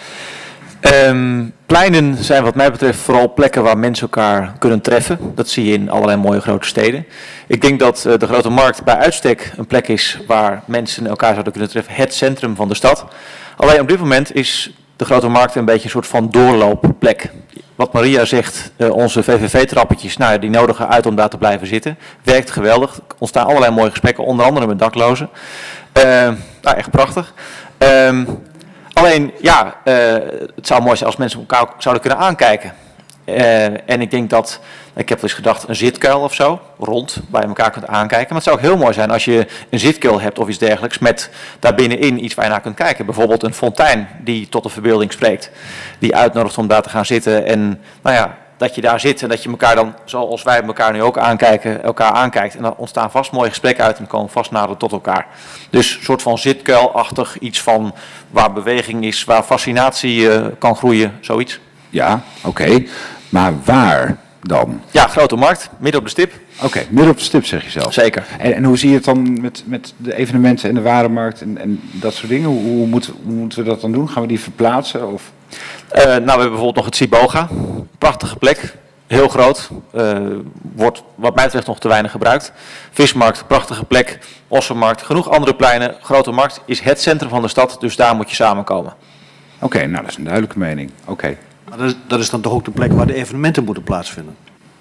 S2: Um, pleinen zijn wat mij betreft vooral plekken waar mensen elkaar kunnen treffen. Dat zie je in allerlei mooie grote steden. Ik denk dat uh, de Grote Markt bij uitstek een plek is waar mensen elkaar zouden kunnen treffen. Het centrum van de stad. Alleen op dit moment is de Grote Markt een beetje een soort van doorloopplek. Wat Maria zegt, uh, onze V V V-trappetjes, nou, die nodigen uit om daar te blijven zitten. Werkt geweldig. Er ontstaan allerlei mooie gesprekken, onder andere met daklozen. Uh, nou, echt prachtig. Um, Alleen, ja, uh, het zou mooi zijn als mensen elkaar zouden kunnen aankijken. Uh, en ik denk dat, ik heb wel eens gedacht, een zitkuil of zo, rond, waar je elkaar kunt aankijken. Maar het zou ook heel mooi zijn als je een zitkuil hebt of iets dergelijks, met daarbinnenin iets waar je naar kunt kijken. Bijvoorbeeld een fontein die tot de verbeelding spreekt, die uitnodigt om daar te gaan zitten. En nou ja, dat je daar zit en dat je elkaar dan, zoals wij elkaar nu ook aankijken, elkaar aankijkt. En dan ontstaan vast mooie gesprekken uit en komen vast nader tot elkaar. Dus een soort van zitkuilachtig, iets van waar beweging is, waar fascinatie uh, kan groeien, zoiets.
S1: Ja, oké. Okay. Maar waar dan?
S2: Ja, Grote Markt, midden op de stip.
S1: Oké, okay, midden op de stip zeg je zelf.
S2: Zeker.
S1: En, en hoe zie je het dan met, met de evenementen en de warenmarkt en, en dat soort dingen? Hoe, hoe, moeten, hoe moeten we dat dan doen? Gaan we die verplaatsen? Of?
S2: Uh, nou, we hebben bijvoorbeeld nog het Ciboga. Prachtige plek. Heel groot. Uh, wordt wat mij betreft nog te weinig gebruikt. Vismarkt, prachtige plek. Ossenmarkt, genoeg andere pleinen. Grote Markt is het centrum van de stad, dus daar moet je samenkomen.
S1: Oké, okay, nou dat is een duidelijke mening. Oké. Okay.
S4: Maar dat is, dat is dan toch ook de plek waar de evenementen moeten plaatsvinden?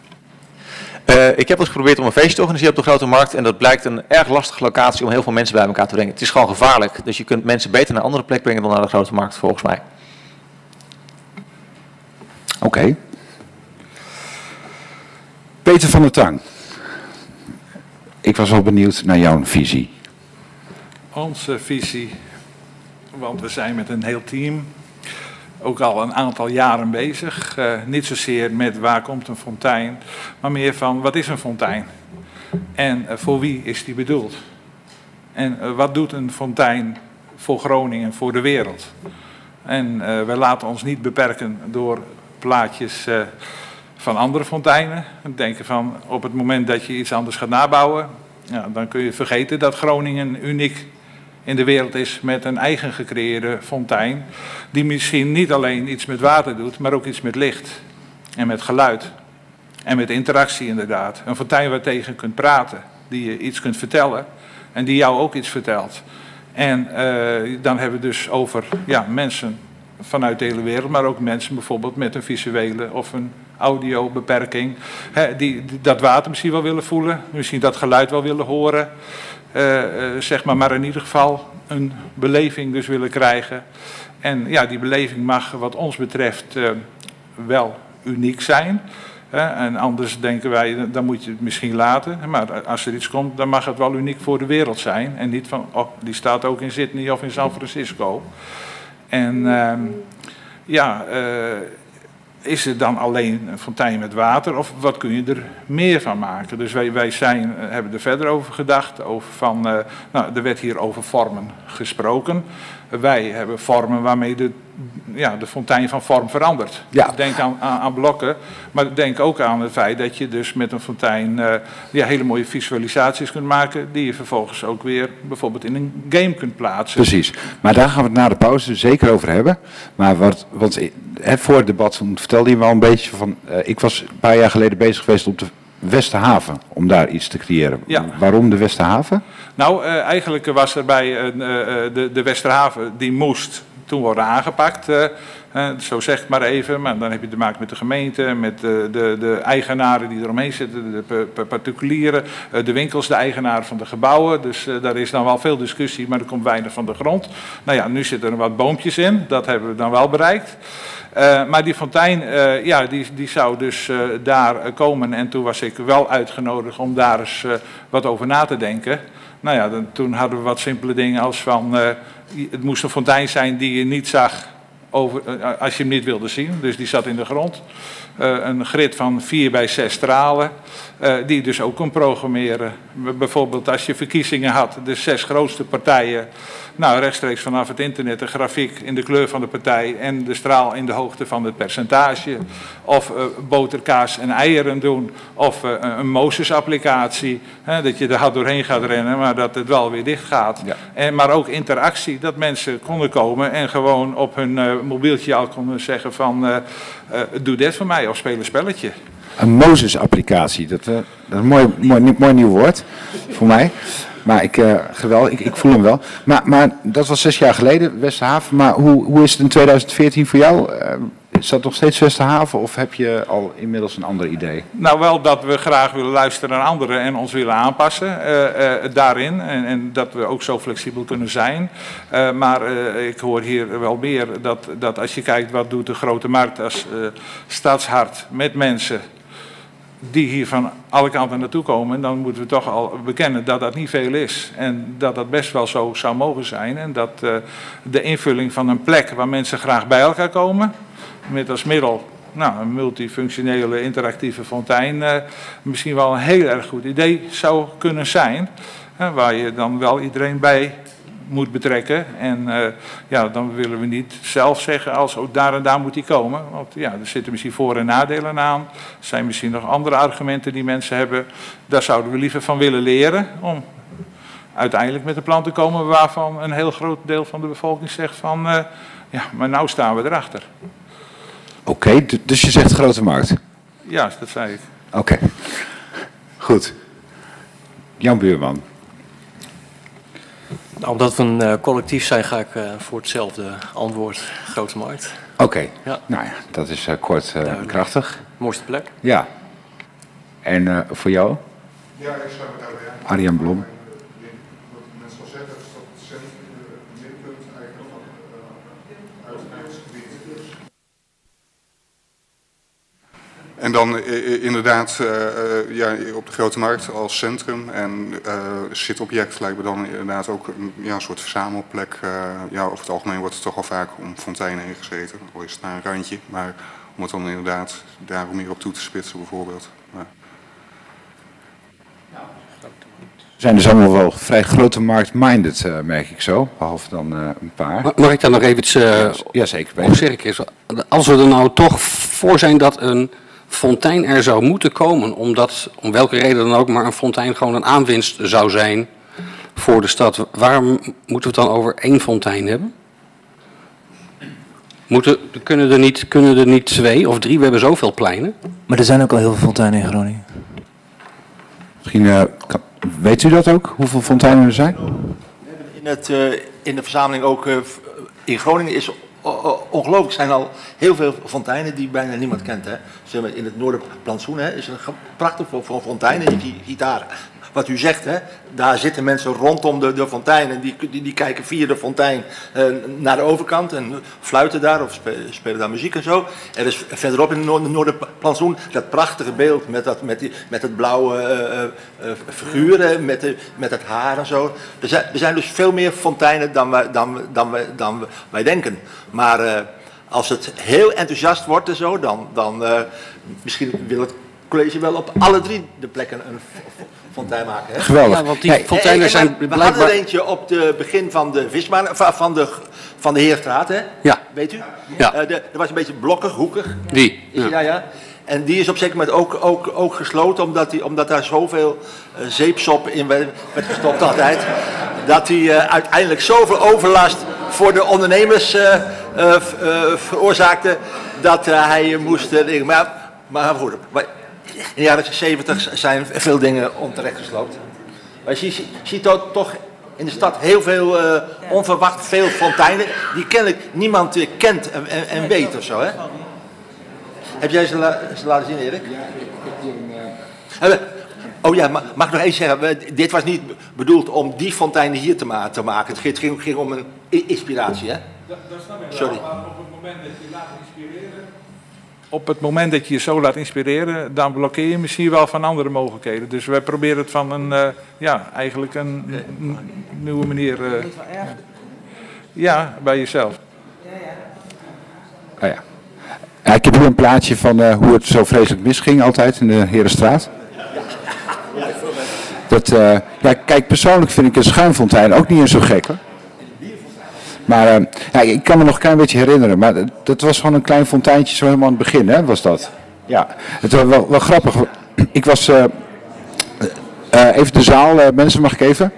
S2: Uh, ik heb eens geprobeerd om een feestje te organiseren op de Grote Markt en dat blijkt een erg lastige locatie om heel veel mensen bij elkaar te brengen. Het is gewoon gevaarlijk, dus je kunt mensen beter naar een andere plek brengen dan naar de Grote Markt, volgens mij.
S1: Oké. Okay. Peter van der Tang. Ik was wel benieuwd naar jouw visie.
S12: Onze visie, want we zijn met een heel team ook al een aantal jaren bezig. Uh, niet zozeer met waar komt een fontein, maar meer van wat is een fontein? En uh, voor wie is die bedoeld? En uh, wat doet een fontein voor Groningen, voor de wereld? En uh, we laten ons niet beperken door plaatjes uh, van andere fonteinen. We denken van op het moment dat je iets anders gaat nabouwen, ja, dan kun je vergeten dat Groningen uniek in de wereld is met een eigen gecreëerde fontein. Die misschien niet alleen iets met water doet, maar ook iets met licht en met geluid. En met interactie inderdaad. Een fontein waar tegen kunt praten, die je iets kunt vertellen en die jou ook iets vertelt. En uh, dan hebben we dus over ja, mensen vanuit de hele wereld, maar ook mensen bijvoorbeeld met een visuele of een audiobeperking, hè, die, die dat water misschien wel willen voelen, misschien dat geluid wel willen horen, uh, uh, zeg maar, maar in ieder geval een beleving dus willen krijgen. En ja, die beleving mag wat ons betreft uh, wel uniek zijn. Hè, en anders denken wij, dan moet je het misschien laten. Maar als er iets komt, dan mag het wel uniek voor de wereld zijn. En niet van, oh, die staat ook in Sydney of in San Francisco. En uh, ja, uh, is het dan alleen een fontein met water of wat kun je er meer van maken? Dus wij, wij zijn, hebben er verder over gedacht. Over van, uh, nou, er werd hier over vormen gesproken. Wij hebben vormen waarmee de, ja, de fontein van vorm verandert.
S1: Ja.
S12: Denk aan, aan, aan blokken, maar denk ook aan het feit dat je dus met een fontein uh, ja, hele mooie visualisaties kunt maken die je vervolgens ook weer bijvoorbeeld in een game kunt plaatsen.
S1: Precies, maar daar gaan we het na de pauze zeker over hebben. Maar wat, want hè, voor het debat vertelde je wel een beetje van, uh, ik was een paar jaar geleden bezig geweest op de Westerhaven, om daar iets te creëren.
S12: Ja.
S1: Waarom de Westerhaven?
S12: Nou, uh, eigenlijk was er bij uh, uh, de, de Westerhaven, die moest toen worden aangepakt. Uh, uh, zo zeg ik maar even. Maar dan heb je te maken met de gemeente, met de, de, de eigenaren die eromheen zitten, de particulieren, uh, de winkels, de eigenaren van de gebouwen. Dus uh, daar is dan wel veel discussie, maar er komt weinig van de grond. Nou ja, nu zitten er wat boompjes in. Dat hebben we dan wel bereikt. Uh, maar die fontein, uh, ja, die, die zou dus uh, daar uh, komen. En toen was ik wel uitgenodigd om daar eens uh, wat over na te denken. Nou ja, dan, toen hadden we wat simpele dingen als van... Uh, het moest een fontein zijn die je niet zag over, uh, als je hem niet wilde zien. Dus die zat in de grond. Uh, een grid van vier bij zes stralen. Uh, die je dus ook kon programmeren. Bijvoorbeeld als je verkiezingen had, de zes grootste partijen... Nou, rechtstreeks vanaf het internet een grafiek in de kleur van de partij en de straal in de hoogte van het percentage. Of uh, boter, kaas en eieren doen. Of uh, een Mozes-applicatie, hè, dat je er hard doorheen gaat rennen, maar dat het wel weer dicht gaat. Ja. En, maar ook interactie, dat mensen konden komen en gewoon op hun uh, mobieltje al konden zeggen van uh, uh, doe dit voor mij of speel een spelletje.
S1: Een Mozes-applicatie, dat, uh, dat is een mooi, mooi, mooi nieuw woord voor mij. Maar ik, uh, geweldig, ik, ik voel hem wel. Maar, maar dat was zes jaar geleden, Westerhaven. Maar hoe, hoe is het in tweeduizend veertien voor jou? Uh, is dat nog steeds Westerhaven of heb je al inmiddels een ander idee?
S12: Nou, wel dat we graag willen luisteren naar anderen en ons willen aanpassen uh, uh, daarin. En, en dat we ook zo flexibel kunnen zijn. Uh, maar uh, ik hoor hier wel meer dat, dat als je kijkt wat doet de grote markt als uh, stadshart met mensen... die hier van alle kanten naartoe komen, dan moeten we toch al bekennen dat dat niet veel is. En dat dat best wel zo zou mogen zijn. En dat uh, de invulling van een plek waar mensen graag bij elkaar komen, met als middel nou, een multifunctionele interactieve fontein, uh, misschien wel een heel erg goed idee zou kunnen zijn. Uh, waar je dan wel iedereen bij moet betrekken. En uh, ja, dan willen we niet zelf zeggen als oh, daar en daar moet die komen. Want ja, er zitten misschien voor- en nadelen aan. Er zijn misschien nog andere argumenten die mensen hebben. Daar zouden we liever van willen leren. Om uiteindelijk met een plan te komen waarvan een heel groot deel van de bevolking zegt van... Uh, ja, maar nou staan we erachter.
S1: Oké, okay, dus je zegt grote markt?
S12: Ja, dat zei ik.
S1: Oké, okay. Goed. Jan Buurman.
S13: Nou, omdat we een uh, collectief zijn, ga ik uh, voor hetzelfde antwoord, grote markt.
S1: Oké, okay.
S13: Ja.
S1: Nou ja, dat is uh, kort uh, krachtig.
S13: Mooiste plek.
S1: Ja. En uh, voor jou?
S14: Ja, ik zou het daarbij aan.
S1: Arjan Blom.
S14: Wat mensen al zeggen, is dat het centrum, het middenpunt eigenlijk van het uitbreidingsgebied. En dan uh, inderdaad uh, uh, ja, op de Grote Markt als centrum en uh, zitobject lijkt me dan inderdaad ook een, ja, een soort verzamelplek. Uh, ja, over het algemeen wordt er toch al vaak om fonteinen heen gezeten, al is het naar een randje, maar om het dan inderdaad daarom meer op toe te spitsen bijvoorbeeld. Ja.
S1: We zijn dus allemaal wel vrij grote markt-minded, uh, merk ik zo, behalve dan uh, een paar.
S5: Mag ik daar nog even iets uh,
S1: ja, ja, zeker.
S5: op zeggen? Als we er nou toch voor zijn dat een fontein er zou moeten komen, omdat, om welke reden dan ook, maar een fontein gewoon een aanwinst zou zijn voor de stad. Waarom moeten we het dan over één fontein hebben? Moeten, kunnen, er niet, kunnen er niet twee of drie? We hebben zoveel pleinen.
S2: Maar er zijn ook al heel veel fonteinen in Groningen.
S1: Misschien, uh, kan, weet u dat ook, hoeveel fonteinen er zijn?
S11: In, het, uh, in de verzameling ook uh, in Groningen is ongelooflijk, zijn al heel veel fonteinen die bijna niemand kent. Hè. In het Noorderplantsoen hè, is een prachtig voor fontein en je ziet daar wat u zegt, hè, daar zitten mensen rondom de, de fontein en die, die, die kijken via de fontein uh, naar de overkant en fluiten daar of spelen, spelen daar muziek en zo. Er is verderop in het Noorderplantsoen dat prachtige beeld met, dat, met, die, met het blauwe uh, uh, figuren, met, de, met het haar en zo. Er zijn, er zijn dus veel meer fonteinen dan wij, dan, dan wij, dan wij denken. Maar uh, als het heel enthousiast wordt en zo, dan, dan uh, misschien wil het college wel op alle drie de plekken een fontein maken. Hè?
S1: Geweldig.
S5: Ja, want die hey, fonteinen hey, zijn
S11: we
S5: blijkbaar...
S11: hadden er eentje op het begin van de visbaan, van de, van de Heerstraat, hè?
S5: Ja.
S11: Weet u?
S5: Ja.
S11: Uh, de, dat was een beetje blokkig, hoekig.
S5: Die.
S11: Is ja. Ja, ja. En die is op zeker moment ook, ook, ook gesloten, omdat, die, omdat daar zoveel uh, zeepsop in werd, werd gestopt altijd. Dat die uh, uiteindelijk zoveel overlast voor de ondernemers uh, uh, uh, veroorzaakte, dat uh, hij moest... Uh, maar, maar goed, maar in de jaren zeventig zijn veel dingen onterecht gesloopt. Maar je ziet, ziet toch in de stad heel veel uh, onverwacht veel fonteinen die kennelijk niemand uh, kent en, en, en weet of zo, hè? Heb jij ze, la ze laten zien, Erik? Ja, ik heb hier een... Uh... Oh ja, mag ik nog eens zeggen, dit was niet bedoeld om die fonteinen hier te, ma te maken. Het ging, ging om een inspiratie, hè? Dat, dat snap ik Sorry.
S12: Wel, maar op het moment dat je laat inspireren... Op het moment dat je je zo laat inspireren, dan blokkeer je misschien wel van andere mogelijkheden. Dus wij proberen het van een, uh, ja, eigenlijk een, een nieuwe manier... Uh, ja, bij jezelf.
S1: Oh ja. Ja, ik heb hier een plaatje van uh, hoe het zo vreselijk misging altijd in de Herenstraat. Dat, uh, ja, kijk, persoonlijk vind ik een schuimfontein ook niet eens zo gek, hoor. Maar uh, ja, ik kan me nog een klein beetje herinneren, maar dat, dat was gewoon een klein fonteintje zo helemaal aan het begin, hè, was dat. Ja, het was wel, wel grappig. Ik was, uh, uh, even de zaal, uh, mensen, mag ik even?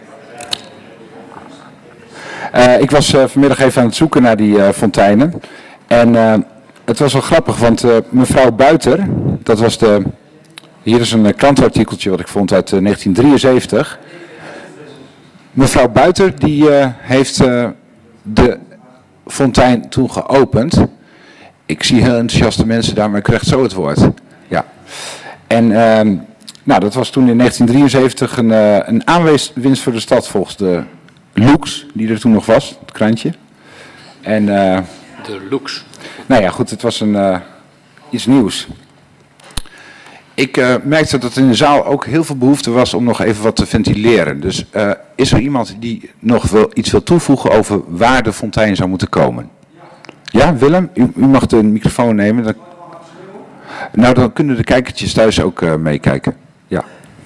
S1: Uh, ik was uh, vanmiddag even aan het zoeken naar die uh, fonteinen. En uh, het was wel grappig, want uh, mevrouw Buiter, dat was de... Hier is een uh, krantartikeltje wat ik vond uit uh, negentien drieënzeventig. Mevrouw Buiter, die uh, heeft uh, de fontein toen geopend. Ik zie heel enthousiaste mensen daar, maar ik krijg zo het woord. Ja. En uh, nou, dat was toen in negentien drieënzeventig een, uh, een aanwinst voor de stad volgens de Lux, die er toen nog was, het krantje. En, uh,
S5: de Lux.
S1: Nou ja, goed, het was een, uh, iets nieuws. Ik uh, merkte dat in de zaal ook heel veel behoefte was om nog even wat te ventileren. Dus uh, is er iemand die nog wil, iets wil toevoegen over waar de fontein zou moeten komen? Ja, Willem, u, u mag de microfoon nemen. Dan... Nou, dan kunnen de kijkertjes thuis ook uh, meekijken. Ja.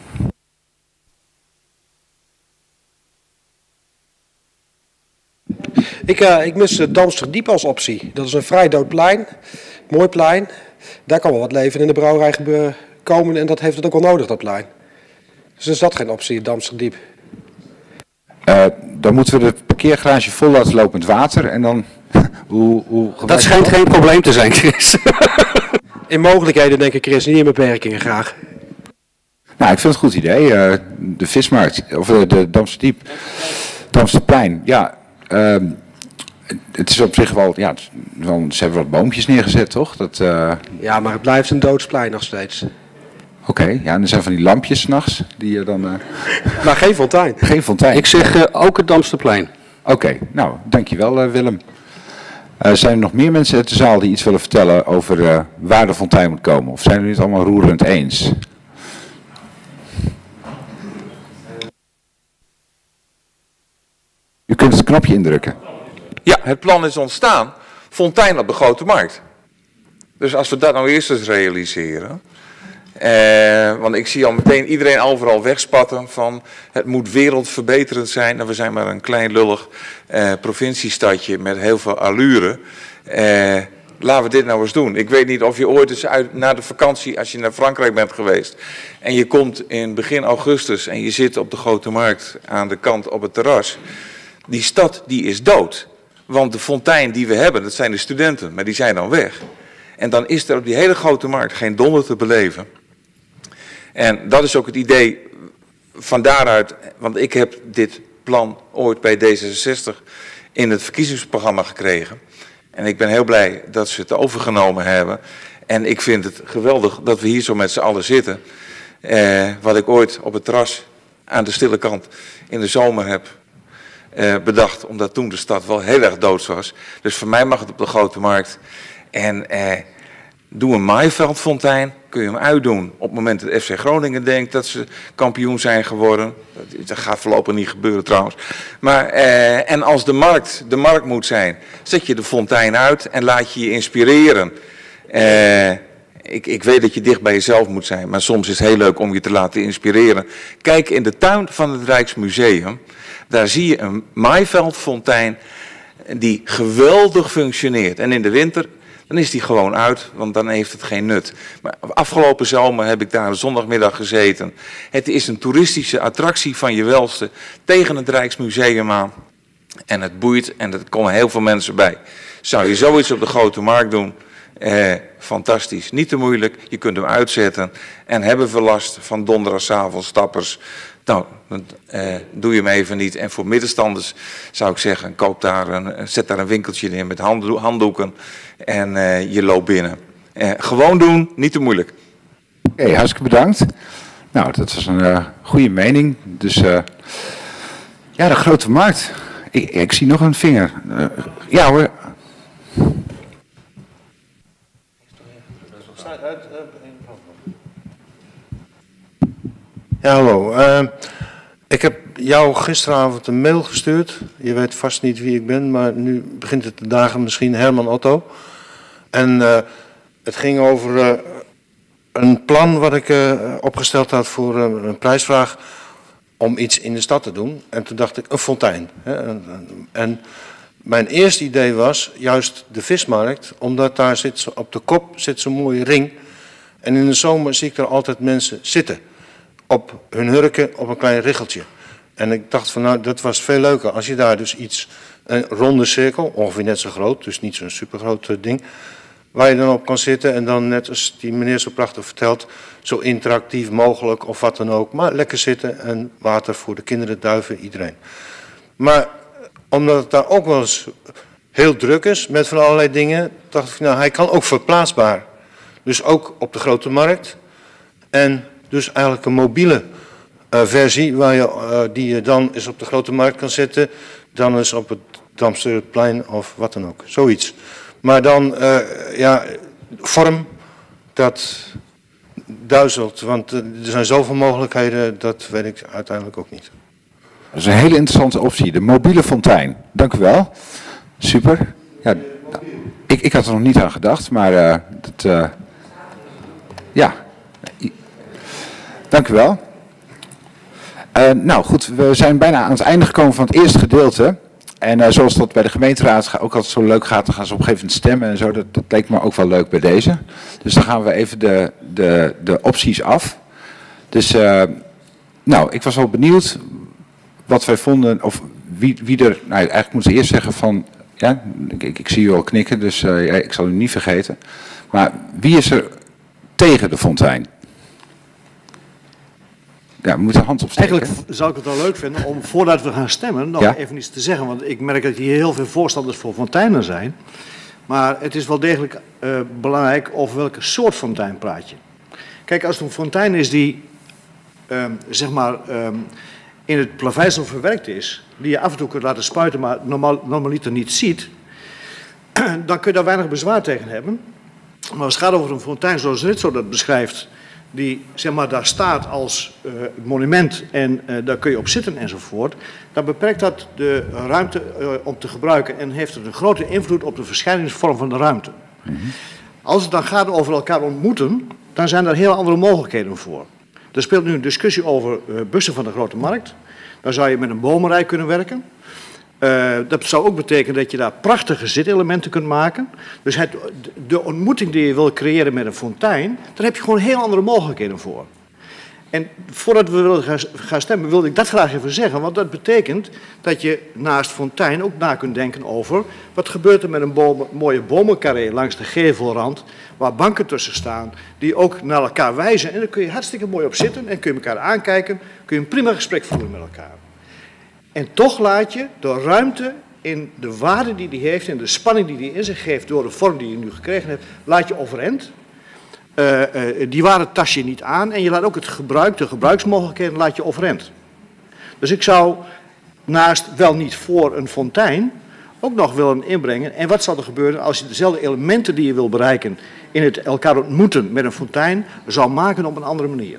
S15: Ik, uh, ik mis het Damsterdiep als optie. Dat is een vrij dood plein, mooi plein. Daar kan wel wat leven in de brouwerij gebeuren. Komen en dat heeft het ook wel nodig, dat plein. Dus is dat geen optie, het Damsterdiep?
S1: Uh, dan moeten we de parkeergarage vol laten lopen met water en dan... hoe, hoe
S5: dat schijnt geen probleem te zijn, Chris.
S15: In mogelijkheden denk ik, Chris, niet in beperkingen graag.
S1: Nou, ik vind het een goed idee. Uh, de vismarkt, of uh, de Damsterdiep, Damsterplein, ja... Uh, het is op zich wel, ja, wel, ze hebben wat boompjes neergezet, toch? Dat, uh...
S15: Ja, maar het blijft een doodsplein nog steeds.
S1: Oké, okay, ja, en er zijn van die lampjes 's nachts die je dan... Uh...
S15: Maar geen fontein.
S1: Geen fontein.
S5: Ik zeg uh, ook het Damsterplein.
S1: Oké, okay, nou, dankjewel uh, Willem. Uh, zijn er nog meer mensen uit de zaal die iets willen vertellen over uh, waar de fontein moet komen? Of zijn jullie het allemaal roerend eens? U kunt het knopje indrukken.
S16: Ja, het plan is ontstaan. Fontein op de Grote Markt. Dus als we dat nou eerst eens realiseren. Eh, want ik zie al meteen iedereen overal wegspatten van het moet wereldverbeterend zijn. Nou, we zijn maar een klein lullig eh, provinciestadje met heel veel allure. Eh, laten we dit nou eens doen. Ik weet niet of je ooit eens uit, na de vakantie, als je naar Frankrijk bent geweest. En je komt in begin augustus en je zit op de Grote Markt aan de kant op het terras. Die stad die is dood. Want de fontein die we hebben, dat zijn de studenten, maar die zijn dan weg. En dan is er op die hele Grote Markt geen donder te beleven. En dat is ook het idee van daaruit, want ik heb dit plan ooit bij D zesenzestig in het verkiezingsprogramma gekregen. En ik ben heel blij dat ze het overgenomen hebben. En ik vind het geweldig dat we hier zo met z'n allen zitten. Eh, wat ik ooit op het terras aan de stille kant in de zomer heb Uh, bedacht, omdat toen de stad wel heel erg doods was. Dus voor mij mag het op de Grote Markt. En uh, doe een maaiveldfontein, kun je hem uitdoen. Op het moment dat F C Groningen denkt dat ze kampioen zijn geworden. Dat, dat gaat voorlopig niet gebeuren trouwens. Maar, uh, en als de markt de markt moet zijn, zet je de fontein uit en laat je je inspireren. Uh, ik, ik weet dat je dicht bij jezelf moet zijn, maar soms is het heel leuk om je te laten inspireren. Kijk in de tuin van het Rijksmuseum. Daar zie je een maaiveldfontein die geweldig functioneert. En in de winter, dan is die gewoon uit, want dan heeft het geen nut. Maar afgelopen zomer heb ik daar een zondagmiddag gezeten. Het is een toeristische attractie van je welste tegen het Rijksmuseum aan. En het boeit en er komen heel veel mensen bij. Zou je zoiets op de Grote Markt doen? Eh, fantastisch. Niet te moeilijk, je kunt hem uitzetten. En hebben we last van donderdagavond stappers Nou, dat uh, doe je hem even niet. En voor middenstanders zou ik zeggen, koop daar een, zet daar een winkeltje in met handdo handdoeken en uh, je loopt binnen. Uh, gewoon doen, niet te moeilijk.
S1: Oké, okay, hartstikke bedankt. Nou, dat was een uh, goede mening. Dus uh, ja, de grote markt. Ik, ik zie nog een vinger. Uh, ja hoor.
S17: Ja, hallo. Uh, ik heb jou gisteravond een mail gestuurd. Je weet vast niet wie ik ben, maar nu begint het te dagen misschien Herman Otto. En uh, het ging over uh, een plan wat ik uh, opgesteld had voor uh, een prijsvraag om iets in de stad te doen. En toen dacht ik, een fontein. Hè? En, en mijn eerste idee was juist de vismarkt, omdat daar zit zo, op de kop zit zo'n mooie ring. En in de zomer zie ik er altijd mensen zitten. Op hun hurken, op een klein riggeltje. En ik dacht van nou, dat was veel leuker als je daar dus iets, een ronde cirkel, ongeveer net zo groot, dus niet zo'n supergroot ding, waar je dan op kan zitten en dan net als die meneer zo prachtig vertelt, zo interactief mogelijk of wat dan ook, maar lekker zitten en water voor de kinderen, duiven, iedereen. Maar omdat het daar ook wel eens heel druk is met van allerlei dingen, dacht ik nou, hij kan ook verplaatsbaar. Dus ook op de grote markt en dus eigenlijk een mobiele uh, versie waar je, uh, die je dan eens op de grote markt kan zetten, dan eens op het Damsterplein of wat dan ook, zoiets. Maar dan, uh, ja, vorm, dat duizelt, want uh, er zijn zoveel mogelijkheden, dat weet ik uiteindelijk ook niet.
S1: Dat is een hele interessante optie, de mobiele fontein. Dank u wel. Super. Ja, ik, ik had er nog niet aan gedacht, maar uh, dat, uh, ja. Dank u wel. Uh, nou goed, we zijn bijna aan het einde gekomen van het eerste gedeelte. En uh, zoals dat bij de gemeenteraad ook altijd zo leuk gaat, dan gaan ze op een gegeven moment stemmen en zo. Dat, dat leek me ook wel leuk bij deze. Dus dan gaan we even de, de, de opties af. Dus, uh, nou, ik was wel benieuwd wat wij vonden, of wie, wie er, nou eigenlijk moeten we eerst zeggen van, ja, ik, ik zie u al knikken, dus uh, ja, ik zal u niet vergeten. Maar wie is er tegen de fontein? Ja, we moeten de hand opsteken.
S4: Eigenlijk zou ik het wel leuk vinden om, voordat we gaan stemmen, nog ja? even iets te zeggen. Want ik merk dat hier heel veel voorstanders voor fonteinen zijn. Maar het is wel degelijk uh, belangrijk over welke soort fontein praat je. Kijk, als het een fontein is die, um, zeg maar, um, in het plaveisel verwerkt is, die je af en toe kunt laten spuiten, maar normaal, normaliter niet ziet, dan kun je daar weinig bezwaar tegen hebben. Maar als het gaat over een fontein zoals Ritso dat beschrijft, die zeg maar, daar staat als uh, monument en uh, daar kun je op zitten enzovoort, dan beperkt dat de ruimte uh, om te gebruiken en heeft het een grote invloed op de verschijningsvorm van de ruimte. Mm-hmm. Als het dan gaat over elkaar ontmoeten, dan zijn er heel andere mogelijkheden voor. Er speelt nu een discussie over uh, bussen van de grote markt. Dan zou je met een bomenrij kunnen werken. Uh, dat zou ook betekenen dat je daar prachtige zitelementen kunt maken. Dus het, de ontmoeting die je wil creëren met een fontein, daar heb je gewoon heel andere mogelijkheden voor. En voordat we willen gaan stemmen, wilde ik dat graag even zeggen. Want dat betekent dat je naast fontein ook na kunt denken over wat gebeurt er met een bomen, mooie bomencarré langs de gevelrand, waar banken tussen staan, die ook naar elkaar wijzen. En daar kun je hartstikke mooi op zitten en kun je elkaar aankijken, kun je een prima gesprek voeren met elkaar. En toch laat je de ruimte in de waarde die die heeft en de spanning die die in zich geeft door de vorm die je nu gekregen hebt, laat je overeind. Uh, uh, die waarde tas je niet aan en je laat ook het gebruik, de gebruiksmogelijkheden laat je overeind. Dus ik zou naast wel niet voor een fontein ook nog willen inbrengen. En wat zal er gebeuren als je dezelfde elementen die je wil bereiken in het elkaar ontmoeten met een fontein zou maken op een andere manier?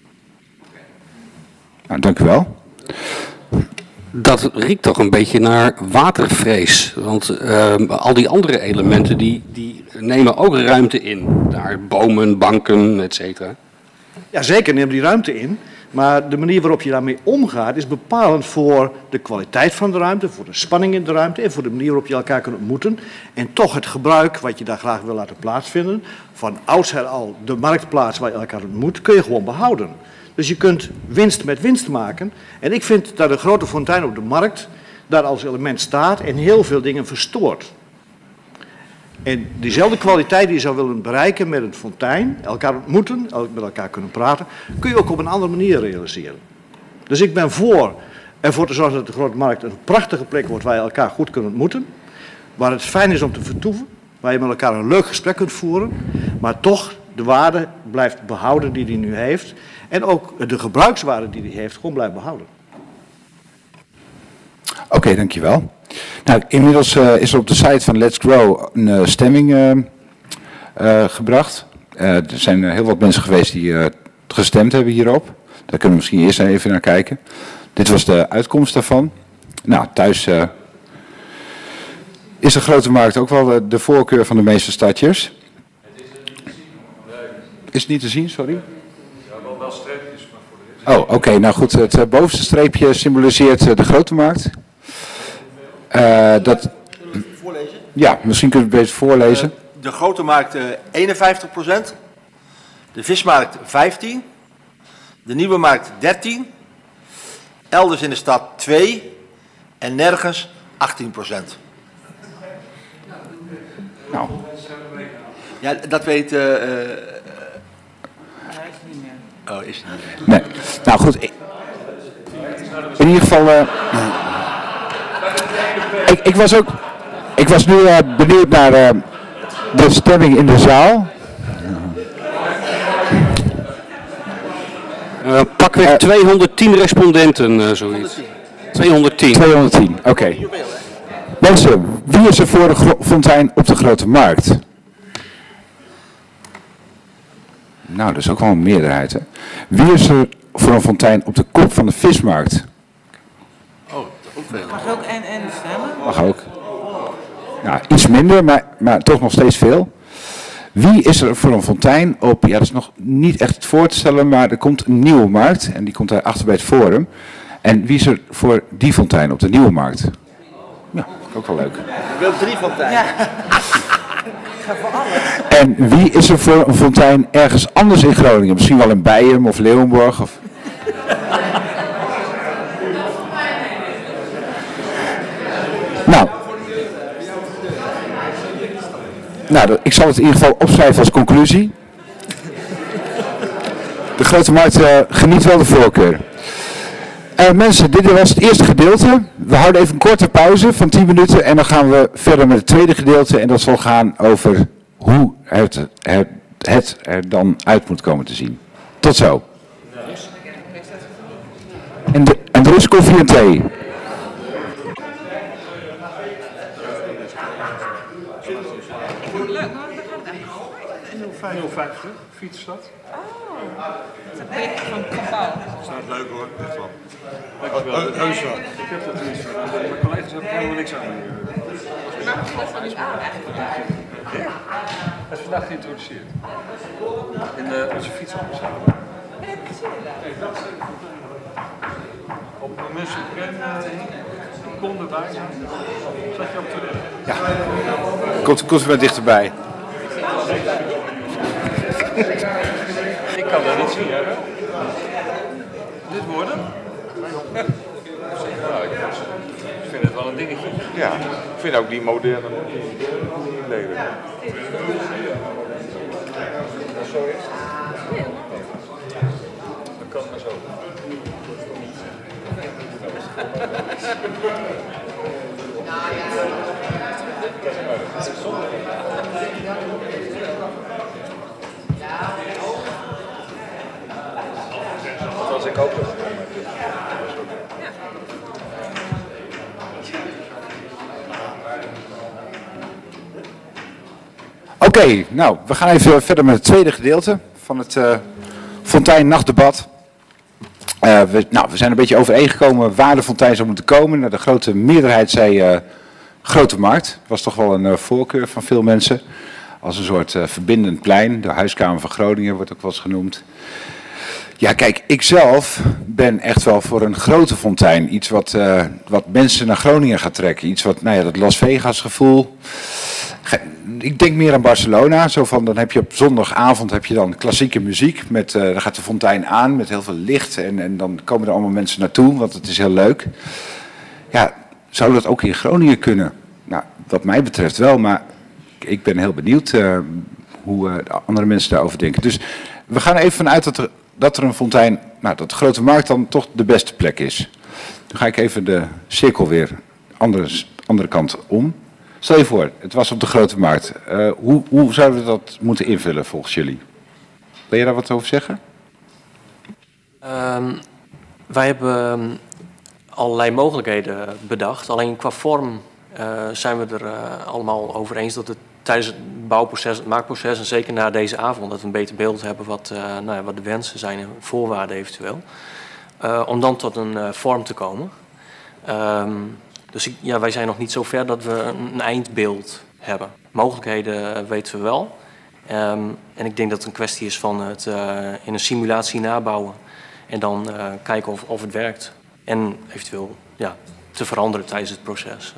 S1: Nou, dank u wel.
S5: Dat riekt toch een beetje naar watervrees. Want uh, al die andere elementen die, die nemen ook ruimte in. Daar bomen, banken, et cetera.
S4: Ja, zeker nemen die ruimte in. Maar de manier waarop je daarmee omgaat is bepalend voor de kwaliteit van de ruimte, voor de spanning in de ruimte en voor de manier waarop je elkaar kunt ontmoeten. En toch het gebruik wat je daar graag wil laten plaatsvinden, van oudsher al de marktplaats waar je elkaar ontmoet, kun je gewoon behouden. Dus je kunt winst met winst maken. En ik vind dat een grote fontein op de markt daar als element staat en heel veel dingen verstoort. En diezelfde kwaliteit die je zou willen bereiken met een fontein, elkaar ontmoeten, met elkaar kunnen praten, kun je ook op een andere manier realiseren. Dus ik ben voor ervoor te zorgen dat de Grote Markt een prachtige plek wordt waar je elkaar goed kunt ontmoeten. Waar het fijn is om te vertoeven. Waar je met elkaar een leuk gesprek kunt voeren. Maar toch de waarde blijft behouden die hij nu heeft. En ook de gebruikswaarde die hij heeft gewoon blijft behouden.
S1: Oké, okay, dankjewel. Nou, inmiddels uh, is er op de site van Let's Grow een uh, stemming uh, uh, gebracht. Uh, er zijn uh, heel wat mensen geweest die uh, gestemd hebben hierop. Daar kunnen we misschien eerst even naar kijken. Dit was de uitkomst daarvan. Nou, thuis uh, is de Grote Markt ook wel de, de voorkeur van de meeste stadjers. Is het niet te zien, sorry?
S12: Ja, wel, wel streepjes, maar voor de rest.
S1: Oh, oké. Okay, nou goed. Het uh, bovenste streepje symboliseert uh, de Grote Markt. Uh, dat...
S11: Voorlezen?
S1: Ja, misschien kunnen we het beter voorlezen.
S11: Uh, de Grote Markt uh, eenenvijftig procent. De Vismarkt vijftien. De Nieuwe Markt dertien. Elders in de stad twee. En nergens achttien procent.
S1: Nou.
S11: Ja, dat weet... Uh, uh, oh, is het niet meer.
S1: Nee. Nou goed. Ik... In ieder geval... Uh... Ik, ik was ook... Ik was nu uh, benieuwd naar uh, de stemming in de zaal.
S5: Uh, pakweg uh, tweehonderdtien respondenten, uh, zoiets. tweehonderdtien.
S1: tweehonderdtien, oké. Okay. Mensen, wie is er voor de fontein op de Grote Markt? Nou, dat is ook wel een meerderheid, hè. Wie is er voor een fontein op de kop van de Vismarkt?
S11: Oh, dat is ook veel.
S6: Mag ook en en stemmen?
S1: Mag ook. Nou, iets minder, maar, maar toch nog steeds veel. Wie is er voor een fontein op, ja dat is nog niet echt voor te stellen, maar er komt een Nieuwe Markt en die komt daar achter bij het Forum. En wie is er voor die fontein op de Nieuwe Markt? Ja, vind ik ook wel leuk.
S11: Ik wil drie fonteinen. Ja.
S6: Ga voor alles.
S1: En wie is er voor een fontein ergens anders in Groningen? Misschien wel in Beieren of Leeuwenborg of... Nou... Nou, ik zal het in ieder geval opschrijven als conclusie. De Grote Markt uh, geniet wel de voorkeur. Uh, mensen, dit was het eerste gedeelte. We houden even een korte pauze van tien minuten en dan gaan we verder met het tweede gedeelte. En dat zal gaan over hoe het, het, het er dan uit moet komen te zien. Tot zo. En, de, en er is koffie en thee.
S12: vijfenvijftig, fietsstad.
S18: Oh, dat is een project van Kabouw.
S12: Dat staat leuk hoor, echt wel.
S18: Dankjewel.
S12: Oh, heus wel. Ik heb dat niet zo. Mijn collega's hebben helemaal niks aan.
S18: Maar moet je dat van nu aan eigenlijk?
S12: Ja. Het is vandaag geïntroduceerd. In uh, onze fietsambassade.
S18: Ben ik gezien inderdaad?
S12: Op het moment dat ik kon erbij zijn, zat je op te redden.
S1: Ja, komt, komt u maar dichterbij.
S12: Ik kan dat niet zien, hè? Dit worden?
S16: Nou,
S12: ik vind het wel een dingetje.
S16: Ja, ik vind ook die moderne leden.
S12: Dat zo is. Dat kan maar zo. Dat was ik ook.
S1: Oké, okay, nou, we gaan even verder met het tweede gedeelte van het uh, Fontein Nachtdebat. Uh, we, nou, we zijn een beetje overeengekomen waar de fontein zou moeten komen. Nou, de grote meerderheid zei uh, Grote Markt. Dat was toch wel een uh, voorkeur van veel mensen. Als een soort uh, verbindend plein. De huiskamer van Groningen wordt ook wel eens genoemd. Ja, kijk, ik zelf ben echt wel voor een grote fontein. Iets wat, uh, wat mensen naar Groningen gaat trekken. Iets wat, nou ja, dat Las Vegas gevoel. Ik denk meer aan Barcelona. Zo van, dan heb je op zondagavond heb je dan klassieke muziek. Met, uh, dan gaat de fontein aan met heel veel licht. En, en dan komen er allemaal mensen naartoe, want het is heel leuk. Ja, zou dat ook in Groningen kunnen? Nou, wat mij betreft wel. Maar ik ben heel benieuwd uh, hoe uh, de andere mensen daarover denken. Dus we gaan even vanuit dat er dat er een fontein, nou, dat de Grote Markt dan toch de beste plek is. Nu ga ik even de cirkel weer andere, andere kant om. Stel je voor, het was op de Grote Markt. Uh, hoe, hoe zouden we dat moeten invullen volgens jullie? Wil je daar wat over zeggen?
S13: Um, wij hebben allerlei mogelijkheden bedacht. Alleen qua vorm uh, zijn we er uh, allemaal over eens dat het tijdens het bouwproces, het maakproces en zeker na deze avond, dat we een beter beeld hebben wat, uh, nou ja, wat de wensen zijn en voorwaarden eventueel. Uh, om dan tot een uh, vorm te komen. Um, dus ik, ja, wij zijn nog niet zo ver dat we een, een eindbeeld hebben. Mogelijkheden weten we wel. Um, en ik denk dat het een kwestie is van het uh, in een simulatie nabouwen. En dan uh, kijken of, of het werkt. En eventueel ja, te veranderen tijdens het proces.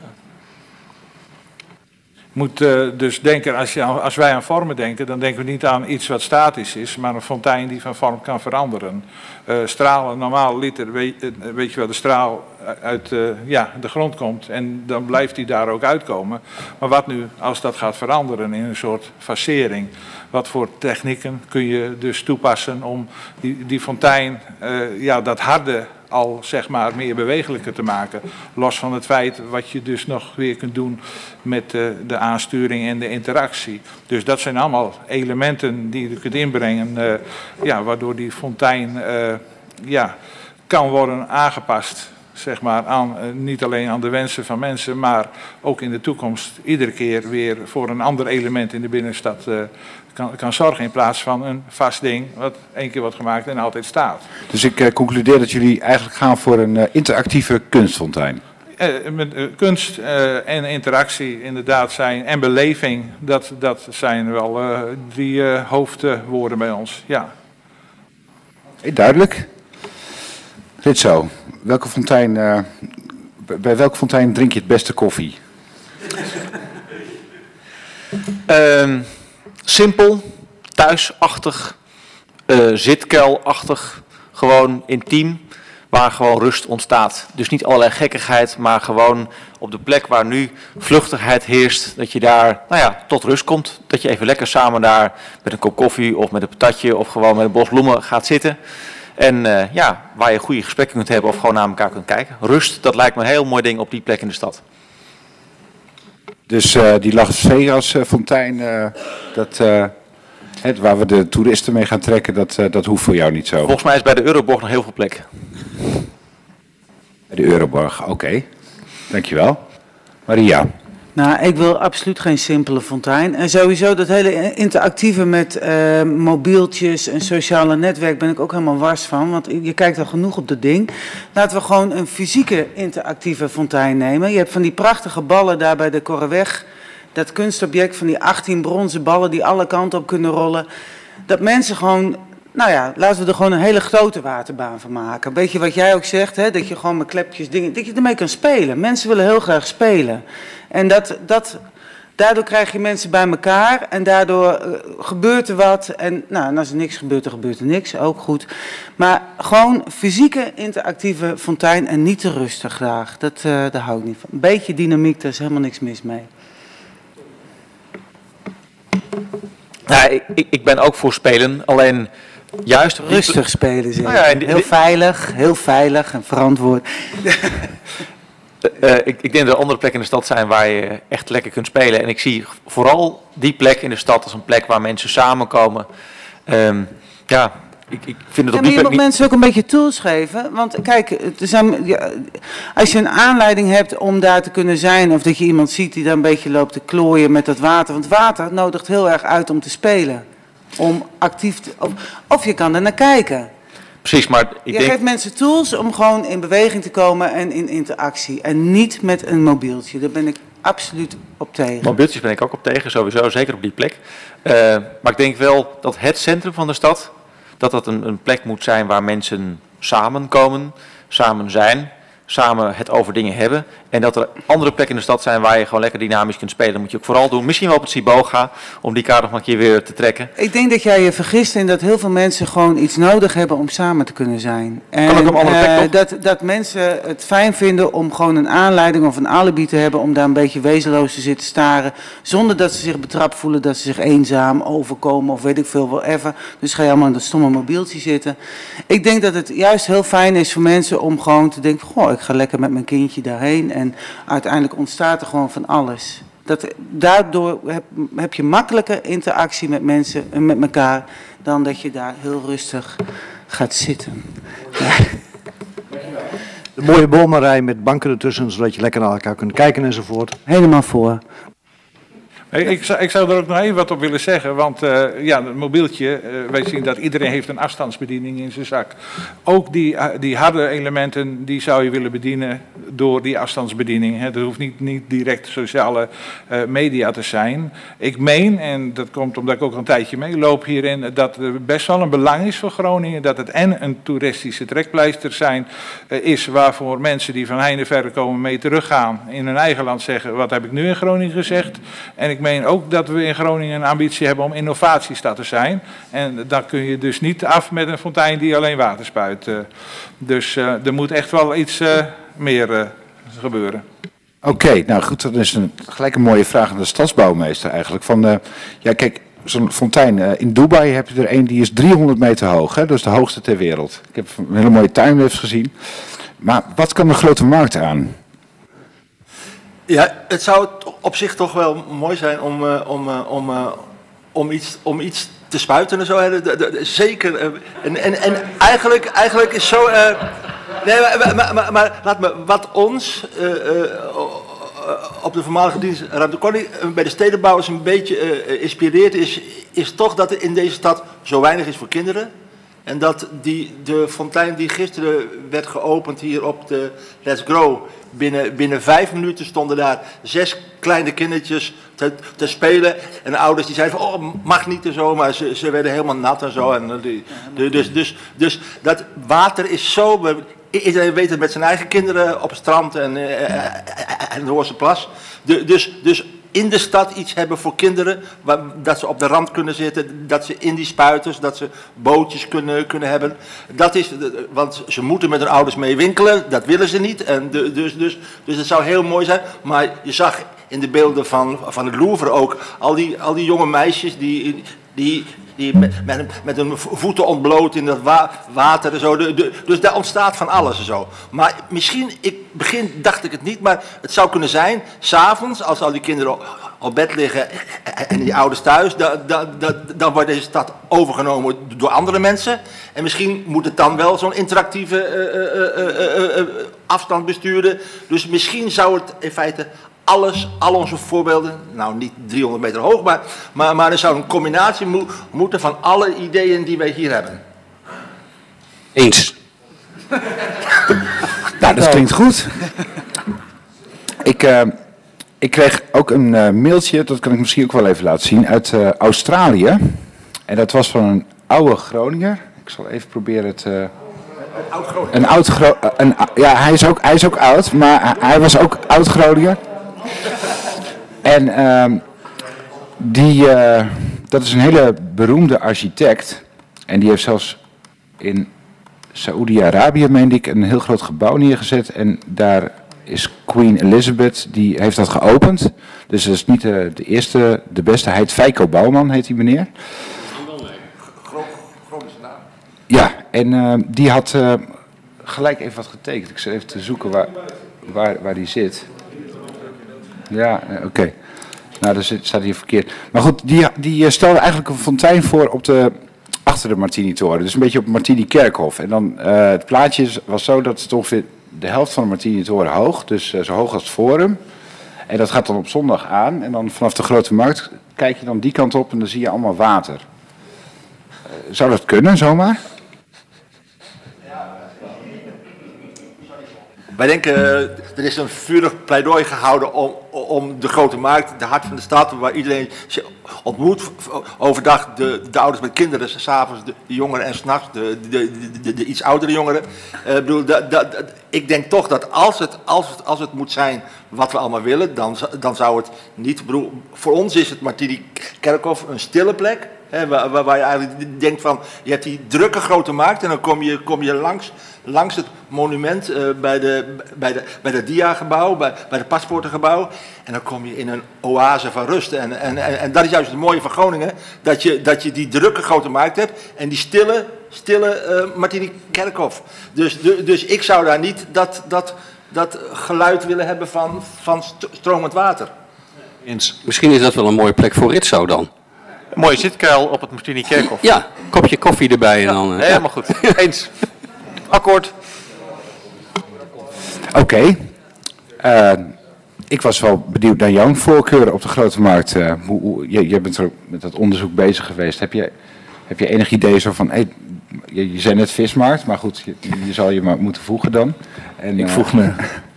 S12: Je moet uh, dus denken, als, je, als wij aan vormen denken, dan denken we niet aan iets wat statisch is, maar een fontein die van vorm kan veranderen. Uh, stralen, normaal liter, weet, uh, weet je wel, de straal uit uh, ja, de grond komt en dan blijft die daar ook uitkomen. Maar wat nu als dat gaat veranderen in een soort facering? Wat voor technieken kun je dus toepassen om die, die fontein, uh, ja, dat harde al zeg maar meer bewegelijker te maken. Los van het feit wat je dus nog weer kunt doen met de, de aansturing en de interactie. Dus dat zijn allemaal elementen die je kunt inbrengen, uh, ja, waardoor die fontein uh, ja, kan worden aangepast. Zeg maar, aan, uh, niet alleen aan de wensen van mensen, maar ook in de toekomst iedere keer weer voor een ander element in de binnenstad uh, kan, kan zorgen. In plaats van een vast ding wat één keer wordt gemaakt en altijd staat.
S1: Dus ik uh, concludeer dat jullie eigenlijk gaan voor een uh, interactieve kunstfontein.
S12: Uh, met, uh, kunst uh, en interactie inderdaad zijn, en beleving, dat, dat zijn wel uh, drie uh, hoofdwoorden bij ons. Ja.
S1: Hey, duidelijk. Ritso, welke fontein, uh, bij welke fontein drink je het beste koffie?
S2: Um, simpel, thuisachtig, uh, zitkelachtig, gewoon intiem, waar gewoon rust ontstaat. Dus niet allerlei gekkigheid, maar gewoon op de plek waar nu vluchtigheid heerst, dat je daar nou ja, tot rust komt. Dat je even lekker samen daar met een kop koffie of met een patatje of gewoon met een bos bloemen gaat zitten. En uh, ja, waar je goede gesprekken kunt hebben of gewoon naar elkaar kunt kijken. Rust, dat lijkt me een heel mooi ding op die plek in de stad.
S1: Dus uh, die Las Vegas uh, fontein, uh, dat, uh, het, waar we de toeristen mee gaan trekken, dat, uh, dat hoeft voor jou niet zo.
S2: Volgens mij is bij de Euroborg nog heel veel plek.
S1: Bij de Euroborg, oké. Okay. Dankjewel. Maria.
S6: Nou, ik wil absoluut geen simpele fontein. En sowieso dat hele interactieve met uh, mobieltjes en sociale netwerk ben ik ook helemaal wars van. Want je kijkt al genoeg op dat ding. Laten we gewoon een fysieke interactieve fontein nemen. Je hebt van die prachtige ballen daar bij de Korreweg. Dat kunstobject van die achttien bronzen ballen die alle kanten op kunnen rollen. Dat mensen gewoon, nou ja, laten we er gewoon een hele grote waterbaan van maken. Weet je wat jij ook zegt, hè? Dat je gewoon met klepjes dingen, dat je ermee kan spelen. Mensen willen heel graag spelen. En dat, dat, daardoor krijg je mensen bij elkaar en daardoor uh, gebeurt er wat. En, nou, en als er niks gebeurt, dan gebeurt er niks, ook goed. Maar gewoon fysieke interactieve fontein en niet te rustig graag. Dat, uh, daar hou ik niet van. Een beetje dynamiek, daar is helemaal niks mis mee.
S2: Ja, ik, ik ben ook voor spelen, alleen juist
S6: rustig spelen.
S2: Nou ja, die,
S6: heel veilig, heel veilig en verantwoord.
S2: Uh, ik, ik denk dat er andere plekken in de stad zijn waar je echt lekker kunt spelen. En ik zie vooral die plek in de stad als een plek waar mensen samenkomen. Um, ja, ik, ik vind het
S6: ja,
S2: op die
S6: maar je
S2: plek
S6: moet
S2: niet...
S6: mensen ook een beetje tools geven. Want kijk, er zijn, ja, als je een aanleiding hebt om daar te kunnen zijn, of dat je iemand ziet die daar een beetje loopt te klooien met dat water. Want water nodigt heel erg uit om te spelen. Om actief te, of, of je kan er naar kijken.
S2: Precies, maar ik
S6: je
S2: denk...
S6: geeft mensen tools om gewoon in beweging te komen en in interactie. En niet met een mobieltje. Daar ben ik absoluut op tegen.
S2: Mobieltjes ben ik ook op tegen, sowieso, zeker op die plek. Uh, maar ik denk wel dat het centrum van de stad, dat dat een, een plek moet zijn waar mensen samenkomen, samen zijn, samen het over dingen hebben. En dat er andere plekken in de stad zijn waar je gewoon lekker dynamisch kunt spelen. Dat moet je ook vooral doen. Misschien wel op het Ciboga, om die kaart nog een keer weer te trekken.
S6: Ik denk dat jij je vergist in dat heel veel mensen gewoon iets nodig hebben om samen te kunnen zijn. En
S2: kan ook op andere plekken
S6: uh, dat, dat mensen het fijn vinden om gewoon een aanleiding of een alibi te hebben om daar een beetje wezenloos te zitten staren. Zonder dat ze zich betrapt voelen, dat ze zich eenzaam overkomen of weet ik veel, whatever. Dus ga je allemaal in dat stomme mobieltje zitten. Ik denk dat het juist heel fijn is voor mensen om gewoon te denken, goh, ik ga lekker met mijn kindje daarheen. En uiteindelijk ontstaat er gewoon van alles. Dat, daardoor heb, heb je makkelijker interactie met mensen en met elkaar dan dat je daar heel rustig gaat zitten. Ja.
S4: Een mooie bomenrij met banken ertussen, zodat je lekker naar elkaar kunt kijken enzovoort.
S6: Helemaal voor.
S12: Hey, ik, zou, ik zou er ook nog even wat op willen zeggen, want uh, ja, het mobieltje, uh, wij zien dat iedereen heeft een afstandsbediening in zijn zak. Ook die, uh, die harde elementen, die zou je willen bedienen door die afstandsbediening. Hè. Dat hoeft niet, niet direct sociale uh, media te zijn. Ik meen, en dat komt omdat ik ook een tijdje meeloop hierin, dat er best wel een belang is voor Groningen, dat het en een toeristische trekpleister zijn, uh, is waarvoor mensen die van heinde verre komen mee teruggaan in hun eigen land zeggen, wat heb ik nu in Groningen gezegd? En ik Ik meen ook dat we in Groningen een ambitie hebben om innovatiestad te zijn. En dan kun je dus niet af met een fontein die alleen water spuit. Dus uh, er moet echt wel iets uh, meer uh, gebeuren.
S1: Oké, okay, nou goed, dat is een, gelijk een mooie vraag aan de stadsbouwmeester eigenlijk. Van, uh, ja kijk, zo'n fontein, uh, in Dubai heb je er een die is driehonderd meter hoog. Hè? Dat is de hoogste ter wereld. Ik heb een hele mooie timelapse gezien. Maar wat kan de Grote Markt aan?
S11: Ja, het zou op zich toch wel mooi zijn om, uh, om, uh, om, uh, om, iets, om iets te spuiten en zo. Hè. De, de, de, zeker. Uh, en, en, en eigenlijk, eigenlijk is zo. Uh, nee, maar, maar, maar, maar laat me wat ons uh, uh, op de voormalige dienstruimte Connie bij de stedenbouwers een beetje uh, inspireert, is, is toch dat er in deze stad zo weinig is voor kinderen. En dat die, de fontein die gisteren werd geopend hier op de Let's Grow, binnen, binnen vijf minuten stonden daar zes kleine kindertjes te, te spelen. En de ouders die zeiden van, oh, mag niet en zo, maar ze, ze werden helemaal nat en zo. En die, de, dus, dus, dus dat water is zo, iedereen weet het met zijn eigen kinderen op het strand en, en de Hoorsterplas. De, dus, dus in de stad iets hebben voor kinderen, waar, dat ze op de rand kunnen zitten, dat ze in die spuiters, dat ze bootjes kunnen, kunnen hebben. Dat is, want ze moeten met hun ouders mee winkelen, dat willen ze niet. En de, dus, dus, dus het zou heel mooi zijn, maar je zag in de beelden van, van het Louvre ook, al die, al die jonge meisjes die... die Die met, met, met hun voeten ontbloot in dat wa water en zo. De, de, dus daar ontstaat van alles en zo. Maar misschien, ik begin dacht ik het niet, maar het zou kunnen zijn, 's avonds als al die kinderen op, op bed liggen en die ouders thuis, da, da, da, dan wordt deze stad overgenomen door andere mensen. En misschien moet het dan wel zo'n interactieve uh, uh, uh, uh, uh, afstand besturen. Dus misschien zou het in feite alles, al onze voorbeelden, nou niet driehonderd meter hoog, maar, maar, maar er zou een combinatie mo moeten van alle ideeën die wij hier hebben.
S1: Eens. Nou, dat klinkt goed. Ik, uh, ik kreeg ook een uh, mailtje, dat kan ik misschien ook wel even laten zien, uit uh, Australië. En dat was van een oude Groninger. Ik zal even proberen het... Uh,
S11: oud Groninger.
S1: Een oud Gro een, ja, hij is, ook, hij is ook oud, maar hij was ook oud Groninger. En uh, die, uh, dat is een hele beroemde architect. En die heeft zelfs in Saoedi-Arabië, meende ik, een heel groot gebouw neergezet. En daar is Queen Elizabeth, die heeft dat geopend. Dus dat is niet de, de eerste, de beste. Hij heet Feiko Bouwman, heet die meneer. Ja, en uh, die had uh, gelijk even wat getekend. Ik zit even te zoeken waar, waar, waar die zit. Ja, oké. Okay. Nou, daar zit, staat hier verkeerd. Maar goed, die, die stelde eigenlijk een fontein voor op de, achter de Martini-toren. Dus een beetje op het Martini-kerkhof. En dan, uh, het plaatje was zo dat het ongeveer de helft van de Martini-toren hoog. Dus uh, zo hoog als het Forum. En dat gaat dan op zondag aan. En dan vanaf de Grote Markt kijk je dan die kant op en dan zie je allemaal water. Uh, zou dat kunnen, zomaar?
S11: wij denken, uh, er is een vurig pleidooi gehouden om, om de grote markt, de hart van de stad, waar iedereen zich ontmoet. Overdag de, de ouders met kinderen, 's avonds de, de jongeren en 's nachts de, de, de, de, de iets oudere jongeren. Uh, bedoel, dat, dat, dat, ik denk toch dat als het, als, het, als het moet zijn wat we allemaal willen, dan, dan zou het niet... Bedoel, voor ons is het Martini Kerkhof een stille plek. He, waar, waar, waar je eigenlijk denkt van, je hebt die drukke grote markt en dan kom je, kom je langs, langs het monument uh, bij de, bij de, bij de Dia-gebouw, bij, bij het Paspoortengebouw. En dan kom je in een oase van rust. En, en, en, en dat is juist het mooie van Groningen, dat je, dat je die drukke grote markt hebt en die stille, stille uh, Martini Kerkhof. Dus, de, dus ik zou daar niet dat, dat, dat geluid willen hebben van, van stromend water.
S5: Eens. Misschien is dat wel een mooie plek voor Ritzo dan.
S3: Een mooie zitkuil op het Martini Kerkhof.
S5: Ja, kopje koffie erbij en ja, dan... Uh,
S3: helemaal ja. goed. Eens. Akkoord.
S1: Oké. Okay. Uh, ik was wel benieuwd naar jouw voorkeur op de Grote Markt. Uh, hoe, hoe, jij, jij bent er met dat onderzoek bezig geweest. Heb je, heb je enig idee zo van... Hey, je, je zei net vismarkt, maar goed, je, je zal je maar moeten voegen dan. En,
S10: ik
S1: uh,
S10: voeg me.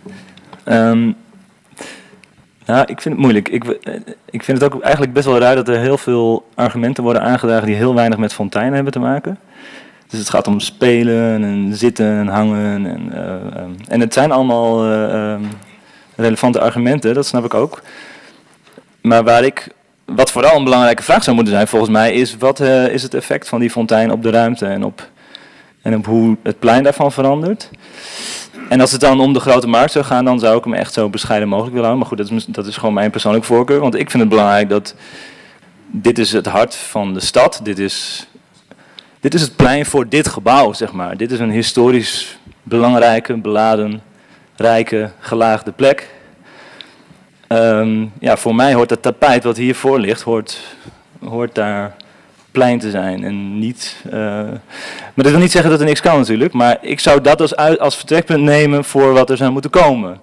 S10: um, Nou, ik vind het moeilijk. Ik, ik vind het ook eigenlijk best wel raar dat er heel veel argumenten worden aangedragen die heel weinig met fonteinen hebben te maken. Dus het gaat om spelen en zitten en hangen. En, uh, um, en het zijn allemaal uh, um, relevante argumenten, dat snap ik ook. Maar waar ik, wat vooral een belangrijke vraag zou moeten zijn volgens mij, is wat uh, is het effect van die fontein op de ruimte en op, en op hoe het plein daarvan verandert. En als het dan om de Grote Markt zou gaan, dan zou ik hem echt zo bescheiden mogelijk willen houden. Maar goed, dat is, dat is gewoon mijn persoonlijke voorkeur. Want ik vind het belangrijk dat dit is het hart van de stad. Dit is, dit is het plein voor dit gebouw, zeg maar. Dit is een historisch belangrijke, beladen, rijke, gelaagde plek. Um, ja, voor mij hoort het tapijt wat hiervoor ligt, hoort, hoort daar plein te zijn en niet... Uh, maar dat wil niet zeggen dat er niks kan natuurlijk, maar ik zou dat als, uit, als vertrekpunt nemen voor wat er zou moeten komen.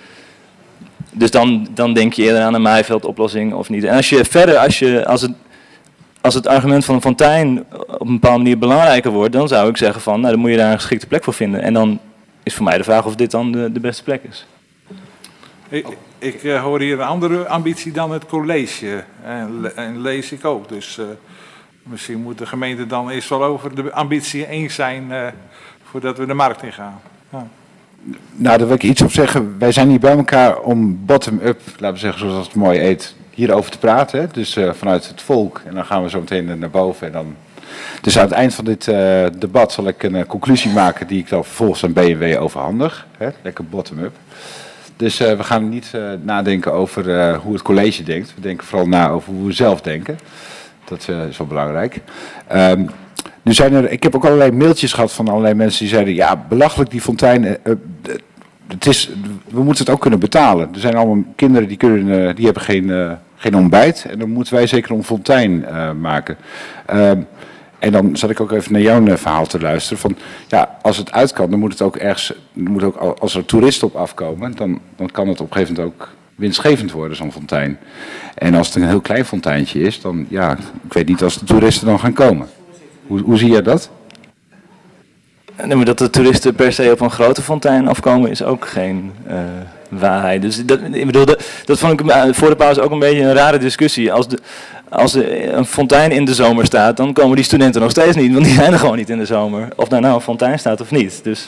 S10: Dus dan, dan denk je eerder aan een Maaiveld-oplossing of niet. En als je verder, als, je, als, het, als het argument van een fontein op een bepaalde manier belangrijker wordt, dan zou ik zeggen van, nou dan moet je daar een geschikte plek voor vinden. En dan is voor mij de vraag of dit dan de, de beste plek is.
S12: Ik, ik uh, hoor hier een andere ambitie dan het college. En, en lees ik ook, dus... Uh, Misschien moet de gemeente dan eerst wel over de ambitie eens zijn uh, voordat we de markt ingaan. Ja.
S1: Nou, daar wil ik iets op zeggen. Wij zijn hier bij elkaar om bottom-up, laten we zeggen zoals het mooi heet, hierover te praten. Hè? Dus uh, vanuit het volk. En dan gaan we zo meteen naar boven. En dan... Dus aan het eind van dit uh, debat zal ik een uh, conclusie maken die ik dan vervolgens aan B M W overhandig. Hè? Lekker bottom-up. Dus uh, we gaan niet uh, nadenken over uh, hoe het college denkt. We denken vooral na over hoe we zelf denken. Dat uh, is wel belangrijk. Um, nu zijn er, ik heb ook allerlei mailtjes gehad van allerlei mensen die zeiden... ja, belachelijk die fontein, uh, uh, het is, we moeten het ook kunnen betalen. Er zijn allemaal kinderen die, kunnen, uh, die hebben geen, uh, geen ontbijt. En dan moeten wij zeker een fontein uh, maken. Um, en dan zat ik ook even naar jouw uh, verhaal te luisteren. Van, ja, als het uit kan, dan moet het ook ergens... Moet ook, als er toeristen op afkomen, dan, dan kan het op een gegeven moment ook... winstgevend worden, zo'n fontein. En als het een heel klein fonteintje is, dan ja, ik weet niet als de toeristen dan gaan komen. Hoe, hoe zie jij dat?
S10: Nee, maar dat de toeristen per se op een grote fontein afkomen is ook geen uh, waarheid. Dus dat, ik bedoel, dat, dat vond ik voor de pauze ook een beetje een rare discussie. Als, de, als er een fontein in de zomer staat, dan komen die studenten nog steeds niet, want die zijn er gewoon niet in de zomer. Of daar nou een fontein staat of niet. Dus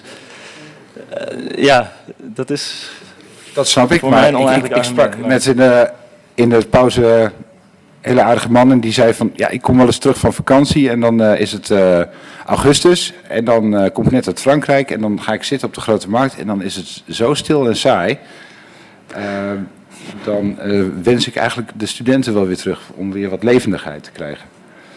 S10: uh, ja, dat is...
S1: Dat snap ik, maar ik, ik, ik sprak maar... met in de, in de pauze een hele aardige man en die zei van, ja, ik kom wel eens terug van vakantie en dan uh, is het uh, augustus en dan uh, kom ik net uit Frankrijk en dan ga ik zitten op de Grote Markt en dan is het zo stil en saai. Uh, dan uh, wens ik eigenlijk de studenten wel weer terug om weer wat levendigheid te krijgen.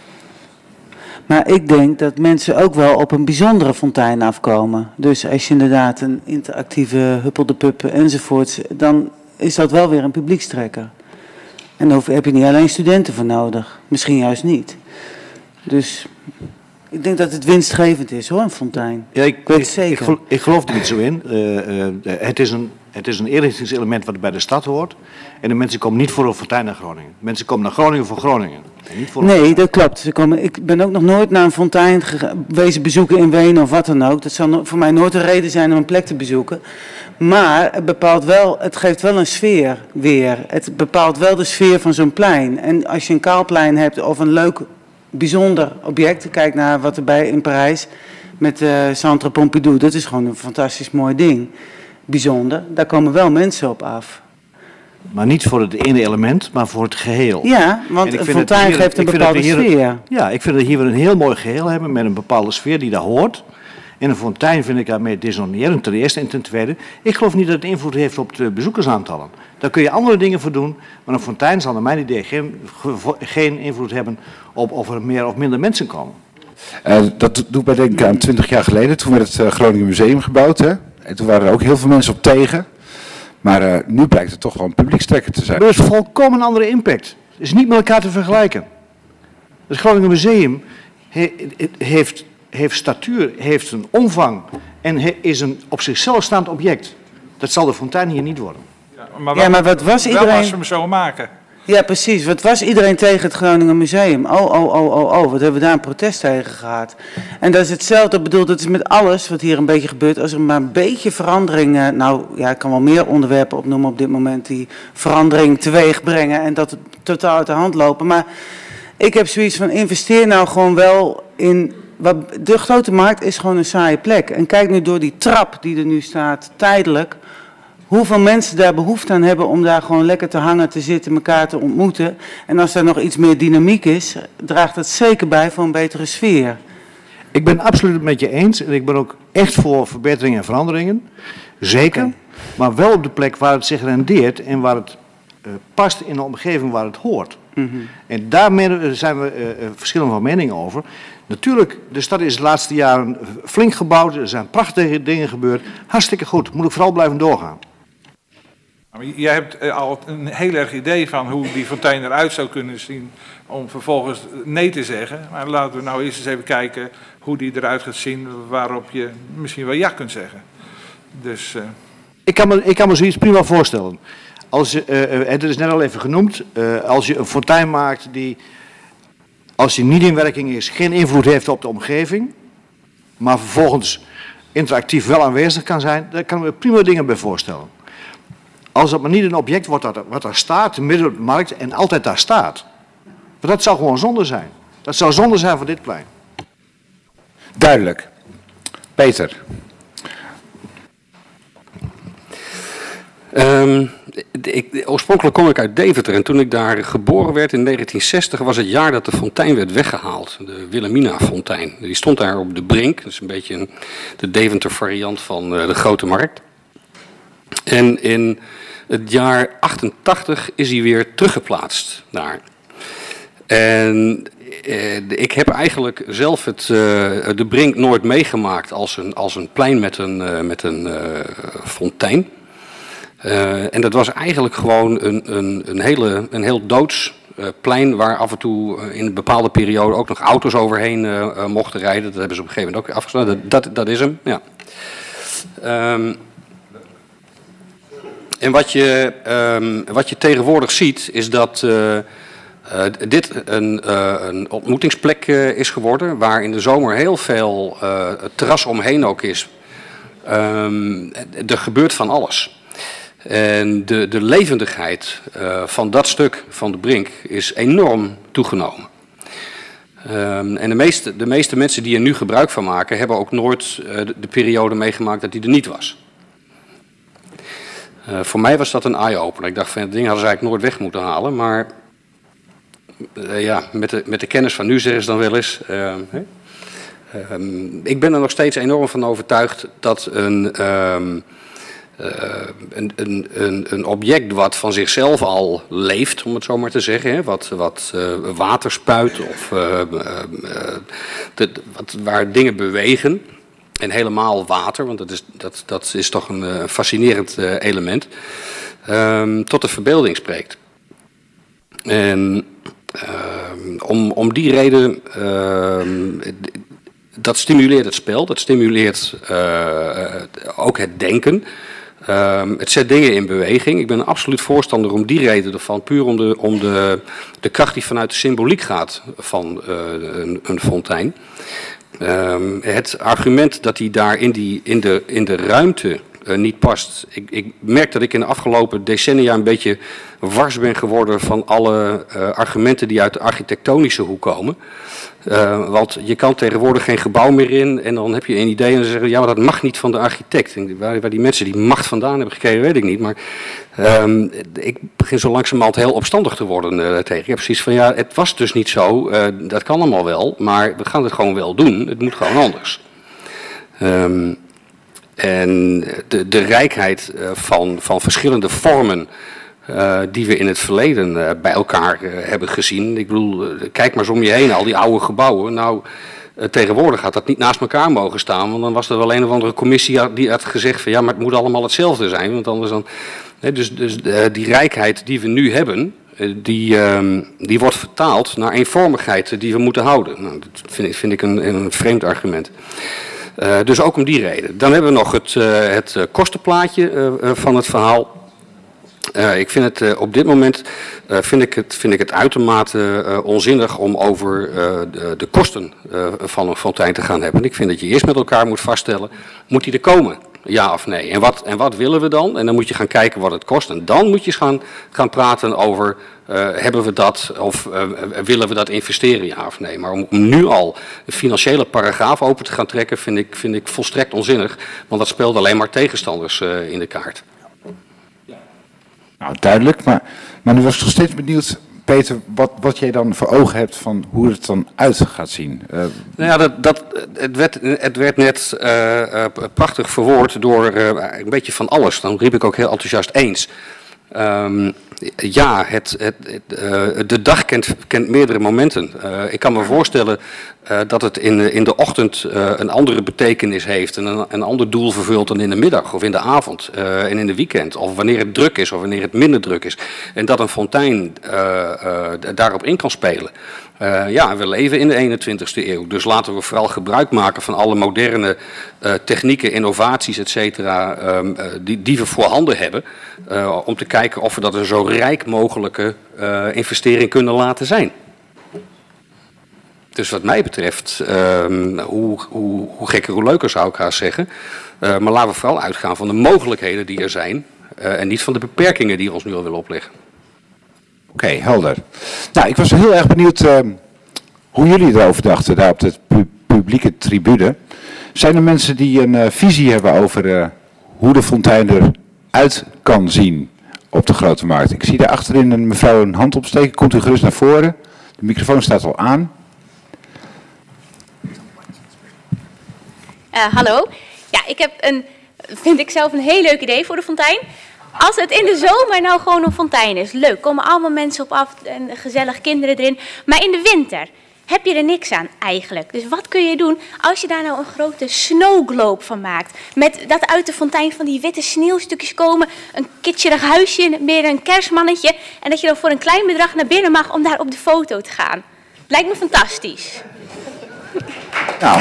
S6: Maar ik denk dat mensen ook wel op een bijzondere fontein afkomen. Dus als je inderdaad een interactieve huppelde-puppen enzovoorts, dan is dat wel weer een publiekstrekker. En daar heb je niet alleen studenten voor nodig. Misschien juist niet. Dus Ik denk dat het winstgevend is hoor, een fontein.
S4: Ja, ik,
S6: weet
S4: ik,
S6: het zeker.
S4: Ik, gel- ik geloof er niet zo in. Uh, uh, het, is een, het is een inrichtingselement wat bij de stad hoort. En de mensen komen niet voor een fontein naar Groningen. Mensen komen naar Groningen voor Groningen. En niet voor een
S6: Nee, dat klopt. Ze komen, ik ben ook nog nooit naar een fontein gega- wezen bezoeken in Wenen of wat dan ook. Dat zal no- voor mij nooit een reden zijn om een plek te bezoeken. Maar het bepaalt wel, het geeft wel een sfeer weer. Het bepaalt wel de sfeer van zo'n plein. En als je een kaalplein hebt of een leuk, bijzonder object, kijk naar wat er bij in Parijs met uh, Centre Pompidou, dat is gewoon een fantastisch mooi ding. Bijzonder, daar komen wel mensen op af.
S4: Maar niet voor het ene element, maar voor het geheel.
S6: Ja, want
S4: En ik
S6: een
S4: vind dat
S6: fontein
S4: hier-
S6: geeft een
S4: ik vind dat
S6: bepaalde
S4: we hier-
S6: sfeer.
S4: Ja, ik vind dat we hier weer een heel mooi geheel hebben met een bepaalde sfeer die daar hoort. En een fontein vind ik daarmee disonnerend, ten eerste. En ten tweede, ik geloof niet dat het invloed heeft op de bezoekersaantallen. Daar kun je andere dingen voor doen, maar een fontein zal naar mijn idee geen, ge- geen invloed hebben op of er meer of minder mensen komen.
S1: Uh, dat doet mij denken aan twintig jaar geleden. Toen werd het uh, Groningen Museum gebouwd. Hè? En toen waren er ook heel veel mensen op tegen. Maar uh, nu blijkt het toch wel een publiekstrekker te zijn.
S4: Dat is volkomen een andere impact. Het is niet met elkaar te vergelijken. Het Groningen Museum he- heeft, heeft statuur, heeft een omvang en he- is een op zichzelf staand object. Dat zal de fontein hier niet worden.
S12: Maar
S6: Ja, maar wat was
S12: Wel
S6: iedereen-
S12: als we hem zo maken.
S6: Ja, precies. Wat was iedereen tegen het Groningen Museum? Oh, oh, oh, oh, oh. Wat hebben we daar een protest tegen gehad? En dat is hetzelfde. Ik bedoel, dat is met alles wat hier een beetje gebeurt. Als er maar een beetje verandering... eh, Nou, ja, ik kan wel meer onderwerpen opnoemen op dit moment... die verandering teweeg brengen en dat het totaal uit de hand lopen. Maar ik heb zoiets van, investeer nou gewoon wel in... Wat, de Grote Markt is gewoon een saaie plek. En kijk nu door die trap die er nu staat, tijdelijk... hoeveel mensen daar behoefte aan hebben om daar gewoon lekker te hangen, te zitten, elkaar te ontmoeten. En als er nog iets meer dynamiek is, draagt dat zeker bij voor een betere sfeer.
S4: Ik ben absoluut het met je eens en ik ben ook echt voor verbeteringen en veranderingen. Zeker. Okay. Maar wel op de plek waar het zich rendeert en waar het uh, past in de omgeving waar het hoort.
S6: Mm-hmm.
S4: En daar zijn we uh, verschillende van meningen over. Natuurlijk, de stad is de laatste jaren flink gebouwd, er zijn prachtige dingen gebeurd. Hartstikke goed, moet ik vooral blijven doorgaan.
S12: Jij hebt al een heel erg idee van hoe die fontein eruit zou kunnen zien om vervolgens nee te zeggen. Maar laten we nou eerst eens even kijken hoe die eruit gaat zien waarop je misschien wel ja kunt zeggen. Dus, uh...
S4: ik, kan me, ik kan me zoiets prima voorstellen. Als je, uh, het is net al even genoemd, uh, als je een fontein maakt die, als die niet in werking is, geen invloed heeft op de omgeving, maar vervolgens interactief wel aanwezig kan zijn, daar kan ik me prima dingen bij voorstellen. Als het maar niet een object wordt dat, wat daar staat, midden op de markt en altijd daar staat. Maar dat zou gewoon zonde zijn. Dat zou zonde zijn voor dit plein.
S1: Duidelijk. Peter.
S5: Um, ik, oorspronkelijk kom ik uit Deventer en toen ik daar geboren werd in negentien zestig was het jaar dat de fontein werd weggehaald. De Wilhelmina-fontein. Die stond daar op de Brink. Dat is een beetje een, de Deventer variant van uh, de Grote Markt. En in het jaar achtentachtig is hij weer teruggeplaatst daar. En eh, ik heb eigenlijk zelf het, uh, de Brink nooit meegemaakt als een, als een plein met een, uh, met een uh, fontein. Uh, en dat was eigenlijk gewoon een, een, een, hele, een heel doods uh, plein waar af en toe uh, in een bepaalde periode ook nog auto's overheen uh, uh, mochten rijden. Dat hebben ze op een gegeven moment ook afgesloten. Dat, dat, dat is hem, ja. Um, En wat je, um, wat je tegenwoordig ziet is dat uh, uh, dit een, uh, een ontmoetingsplek uh, is geworden, waar in de zomer heel veel uh, terras omheen ook is. Um, er gebeurt van alles. En de, de levendigheid uh, van dat stuk van de Brink is enorm toegenomen. Um, en de meeste, de meeste mensen die er nu gebruik van maken, hebben ook nooit uh, de, de periode meegemaakt dat die er niet was. Uh, voor mij was dat een eye-opener. Ik dacht van, het ding hadden ze eigenlijk nooit weg moeten halen. Maar uh, ja, met de, met de kennis van nu zeggen ze dan wel eens. Uh, hè? Um, ik ben er nog steeds enorm van overtuigd dat een, um, uh, een, een, een, een object wat van zichzelf al leeft, om het zo maar te zeggen, hè, wat, wat uh, water spuit of uh, uh, uh, de, wat, waar dingen bewegen. En helemaal water, want dat is, dat, dat is toch een uh, fascinerend uh, element, um, tot de verbeelding spreekt. En um, om, om die reden um, dat stimuleert het spel, dat stimuleert uh, ook het denken. Um, het zet dingen in beweging. Ik ben een absoluut voorstander om die reden ervan, puur om de, om de, de kracht die vanuit de symboliek gaat van uh, een, een fontein. Um, het argument dat hij daar in, die, in, de, in de ruimte uh, niet past. Ik, ik merk dat ik in de afgelopen decennia een beetje wars ben geworden van alle uh, argumenten die uit de architectonische hoek komen. Uh, want je kan tegenwoordig geen gebouw meer in en dan heb je een idee en dan zeggen ja, maar dat mag niet van de architect. En waar, waar die mensen die macht vandaan hebben gekregen, weet ik niet. Maar um, ik begin zo langzamerhand heel opstandig te worden uh, tegen. Ik heb precies van ja, het was dus niet zo, uh, dat kan allemaal wel, maar we gaan het gewoon wel doen. Het moet gewoon anders. Um, en de, de rijkheid uh, van, van verschillende vormen Uh, die we in het verleden uh, bij elkaar uh, hebben gezien. Ik bedoel, uh, kijk maar eens om je heen, al die oude gebouwen. Nou, uh, tegenwoordig had dat niet naast elkaar mogen staan, want dan was er wel een of andere commissie die had gezegd van ja, maar het moet allemaal hetzelfde zijn, want anders dan... Hè, dus dus uh, die rijkheid die we nu hebben, uh, die, uh, die wordt vertaald naar eenvormigheid die we moeten houden. Nou, dat vind ik, vind ik een, een vreemd argument. Uh, dus ook om die reden. Dan hebben we nog het, uh, het uh, kostenplaatje uh, uh, van het verhaal. Uh, ik vind het uh, op dit moment uh, vind ik het, vind ik het uitermate uh, onzinnig om over uh, de, de kosten uh, van een fontein te gaan hebben. Ik vind dat je eerst met elkaar moet vaststellen, moet die er komen? Ja of nee? En wat, en wat willen we dan? En dan moet je gaan kijken wat het kost. En dan moet je gaan, gaan praten over, uh, hebben we dat of uh, willen we dat investeren, ja of nee? Maar om, om nu al een financiële paragraaf open te gaan trekken, vind ik, vind ik volstrekt onzinnig. Want dat speelt alleen maar tegenstanders uh, in de kaart.
S1: Nou, duidelijk. Maar, maar nu was ik nog steeds benieuwd, Peter, wat, wat jij dan voor ogen hebt van hoe het dan uit gaat zien. Uh,
S5: nou ja, dat, dat, het, werd, het werd net uh, uh, prachtig verwoord door uh, een beetje van alles. Dan riep ik ook heel enthousiast eens. Um, ja, het, het, het, uh, de dag kent, kent meerdere momenten. Uh, ik kan me voorstellen uh, dat het in, in de ochtend uh, een andere betekenis heeft en een, een ander doel vervult dan in de middag of in de avond uh, en in de weekend. Of wanneer het druk is of wanneer het minder druk is. En dat een fontein uh, uh, daarop in kan spelen. Uh, ja, we leven in de eenentwintigste eeuw, dus laten we vooral gebruik maken van alle moderne uh, technieken, innovaties, et cetera, um, uh, die, die we voorhanden hebben, uh, om te kijken of we dat een zo rijk mogelijke uh, investering kunnen laten zijn. Dus wat mij betreft, um, hoe, hoe, hoe gekker hoe leuker zou ik haast zeggen, uh, maar laten we vooral uitgaan van de mogelijkheden die er zijn uh, en niet van de beperkingen die ons nu al willen opleggen.
S1: Oké, okay, helder. Nou, ik was heel erg benieuwd uh, hoe jullie erover dachten, daar op de pu publieke tribune. Zijn er mensen die een uh, visie hebben over uh, hoe de fontein eruit kan zien op de Grote Markt? Ik zie daar achterin een mevrouw een hand opsteken. Komt u gerust naar voren. De microfoon staat al aan.
S19: Uh, hallo. Ja, ik heb een, vind ik zelf een heel leuk idee voor de fontein. Als het in de zomer nou gewoon een fontein is, leuk, komen allemaal mensen op af en gezellig kinderen erin. Maar in de winter heb je er niks aan eigenlijk. Dus wat kun je doen als je daar nou een grote snowglobe van maakt? Met dat uit de fontein van die witte sneeuwstukjes komen, een kitscherig huisje, meer een kerstmannetje. En dat je dan voor een klein bedrag naar binnen mag om daar op de foto te gaan. Lijkt me fantastisch.
S1: Nou,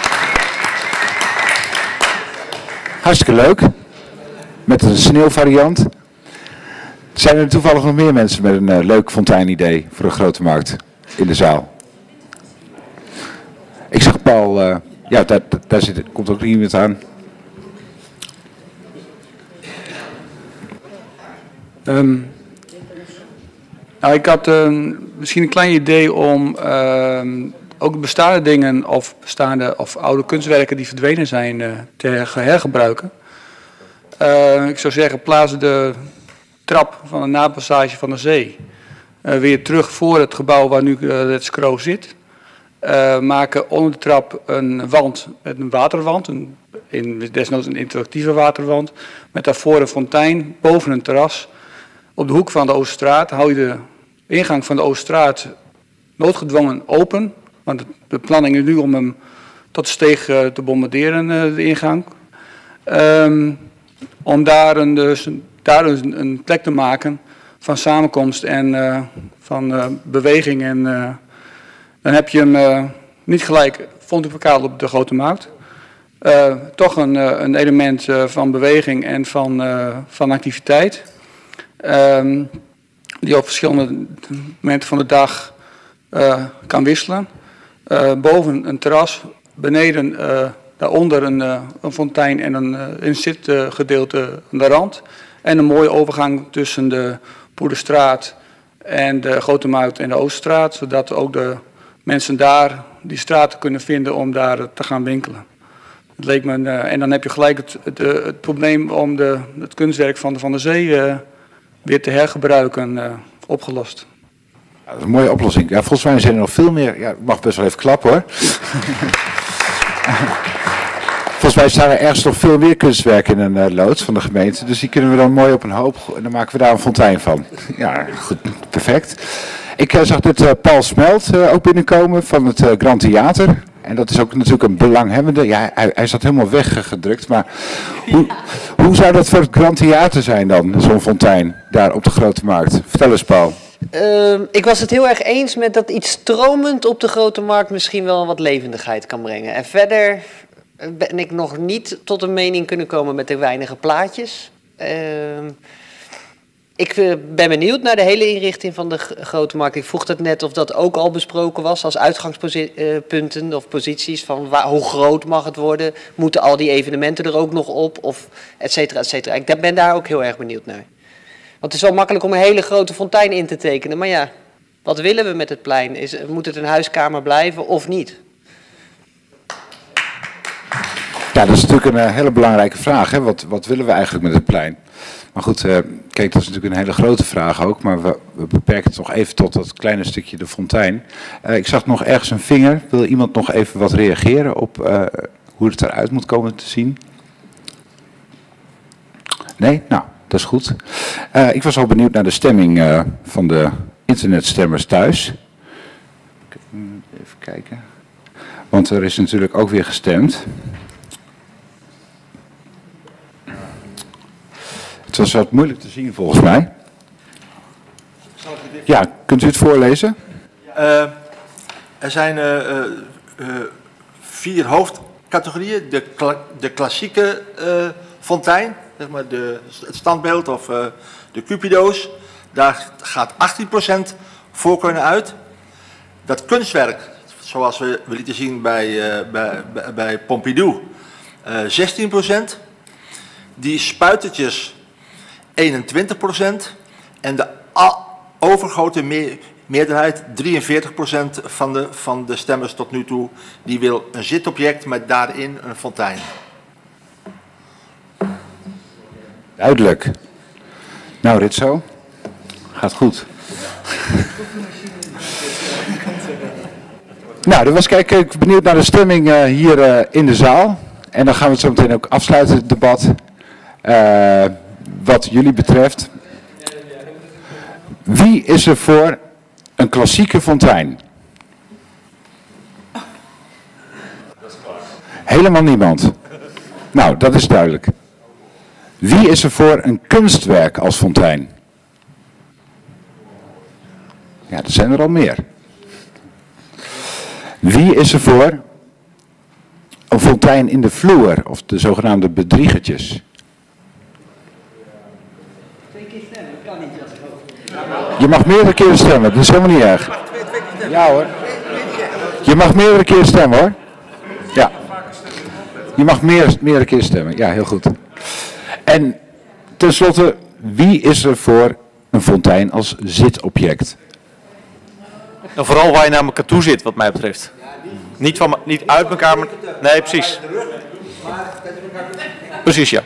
S1: hartstikke leuk. Met een sneeuwvariant. Zijn er toevallig nog meer mensen met een uh, leuk fonteinidee voor een Grote Markt in de zaal? Ik zag Paul, uh, ja, daar, daar zit, komt ook iemand aan.
S20: Um, nou, ik had uh, misschien een klein idee om uh, ook bestaande dingen of bestaande of oude kunstwerken die verdwenen zijn uh, te hergebruiken. Uh, ik zou zeggen, plaats de trap van de napassage van de zee uh, weer terug voor het gebouw waar nu uh, het scro zit. Uh, maken onder de trap een wand, een waterwand, een, in, desnoods een interactieve waterwand, met daarvoor een fontein boven een terras. Op de hoek van de Oosterstraat hou je de ingang van de Oosterstraat noodgedwongen open, want de, de planning is nu om hem tot de steeg uh, te bombarderen, uh, de ingang. Um, om daar, een, dus, daar een, een plek te maken van samenkomst en uh, van uh, beweging. En uh, dan heb je hem uh, niet gelijk pontificaal op de Grote Markt. Uh, toch een, uh, een element uh, van beweging en van, uh, van activiteit. Um, die op verschillende momenten van de dag uh, kan wisselen. Uh, boven een terras, beneden, uh, daaronder een, uh, een fontein en een, uh, een zitgedeelte aan de rand. En een mooie overgang tussen de Poederstraat en de Grote Markt en de Oosterstraat. Zodat ook de mensen daar die straten kunnen vinden om daar uh, te gaan winkelen. Het leek me, uh, en dan heb je gelijk het, het, uh, het probleem om de, het kunstwerk van de Van der Zee uh, weer te hergebruiken uh, opgelost.
S1: Ja, dat is een mooie oplossing. Ja, volgens mij zijn er nog veel meer. Ja, ik mag best wel even klappen hoor. Volgens mij staan er ergens nog veel meer kunstwerken in een uh, loods van de gemeente. Dus die kunnen we dan mooi op een hoop en dan maken we daar een fontein van. Ja, goed, perfect. Ik uh, zag net uh, Paul Smelt uh, ook binnenkomen van het uh, Grand Theater. En dat is ook natuurlijk een belanghebbende. Ja, hij, hij zat helemaal weggedrukt. Maar hoe, hoe zou dat voor het Grand Theater zijn dan, zo'n fontein, daar op de Grote Markt? Vertel eens, Paul.
S21: Uh, ik was het heel erg eens met dat iets stromend op de Grote Markt misschien wel wat levendigheid kan brengen. En verder ben ik nog niet tot een mening kunnen komen met de weinige plaatjes. Uh, Ik ben benieuwd naar de hele inrichting van de Grote Markt. Ik vroeg het net of dat ook al besproken was als uitgangspunten of posities van waar, hoe groot mag het worden? Moeten al die evenementen er ook nog op? Of et cetera, et cetera. Ik ben daar ook heel erg benieuwd naar. Want het is wel makkelijk om een hele grote fontein in te tekenen. Maar ja, wat willen we met het plein? Is, moet het een huiskamer blijven of niet?
S1: Ja, dat is natuurlijk een uh, hele belangrijke vraag. Hè? Wat, wat willen we eigenlijk met het plein? Maar goed, uh, kijk, dat is natuurlijk een hele grote vraag ook. Maar we, we beperken het nog even tot dat kleine stukje de fontein. Uh, ik zag nog ergens een vinger. Wil iemand nog even wat reageren op uh, hoe het eruit moet komen te zien? Nee? Nou, dat is goed. Uh, ik was al benieuwd naar de stemming uh, van de internetstemmers thuis. Even kijken. Want er is natuurlijk ook weer gestemd. Het was wat moeilijk te zien volgens mij. Ja, kunt u het voorlezen?
S11: Uh, er zijn uh, uh, uh, vier hoofdcategorieën. De, kla de klassieke uh, fontein, zeg maar de, het standbeeld of uh, de Cupido's. Daar gaat achttien procent voorkeuren uit. Dat kunstwerk, zoals we, we lieten zien bij, uh, bij, bij, bij Pompidou, uh, zestien procent. Die spuitertjes eenentwintig procent en de overgrote me meerderheid, drieënveertig procent van de, van de stemmers tot nu toe, die wil een zitobject met daarin een fontein.
S1: Duidelijk. Nou, Ritso, gaat goed. Nou, dan was kijk, ik benieuwd naar de stemming uh, hier uh, in de zaal. En dan gaan we het zo meteen ook afsluiten, het debat. Uh, wat jullie betreft. Wie is er voor een klassieke fontein? Helemaal niemand. Nou, dat is duidelijk. Wie is er voor een kunstwerk als fontein? Ja, er zijn er al meer. Wie is er voor een fontein in de vloer, of de zogenaamde bedriegertjes? Je mag meerdere keren stemmen, dat is helemaal niet erg. Ja hoor. Je mag meerdere keren stemmen hoor. Ja. Je mag meer, meerdere keren stemmen, ja heel goed. En tenslotte, wie is er voor een fontein als zitobject?
S2: Nou, vooral waar je naar elkaar toe zit, wat mij betreft. Niet, van, niet uit elkaar, maar... Nee, precies. Precies, ja.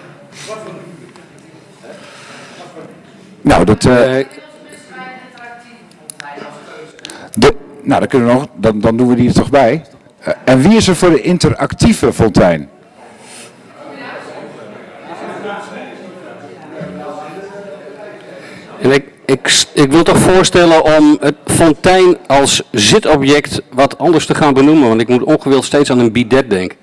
S1: Nou, dat... Uh, de, nou, dan, kunnen we nog, dan, dan doen we die er toch bij. Uh, en wie is er voor de interactieve fontein?
S5: En ik, ik, ik wil toch voorstellen om het fontein als zitobject wat anders te gaan benoemen. Want ik moet ongewild steeds aan een bidet denken.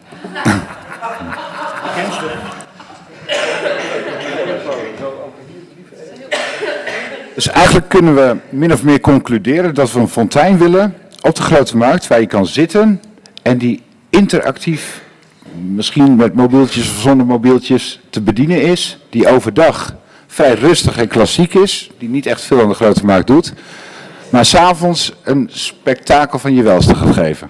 S1: Dus eigenlijk kunnen we min of meer concluderen dat we een fontein willen op de Grote Markt waar je kan zitten en die interactief, misschien met mobieltjes of zonder mobieltjes, te bedienen is. Die overdag vrij rustig en klassiek is, die niet echt veel aan de grote markt doet, maar 's avonds een spektakel van je welste gaat geven.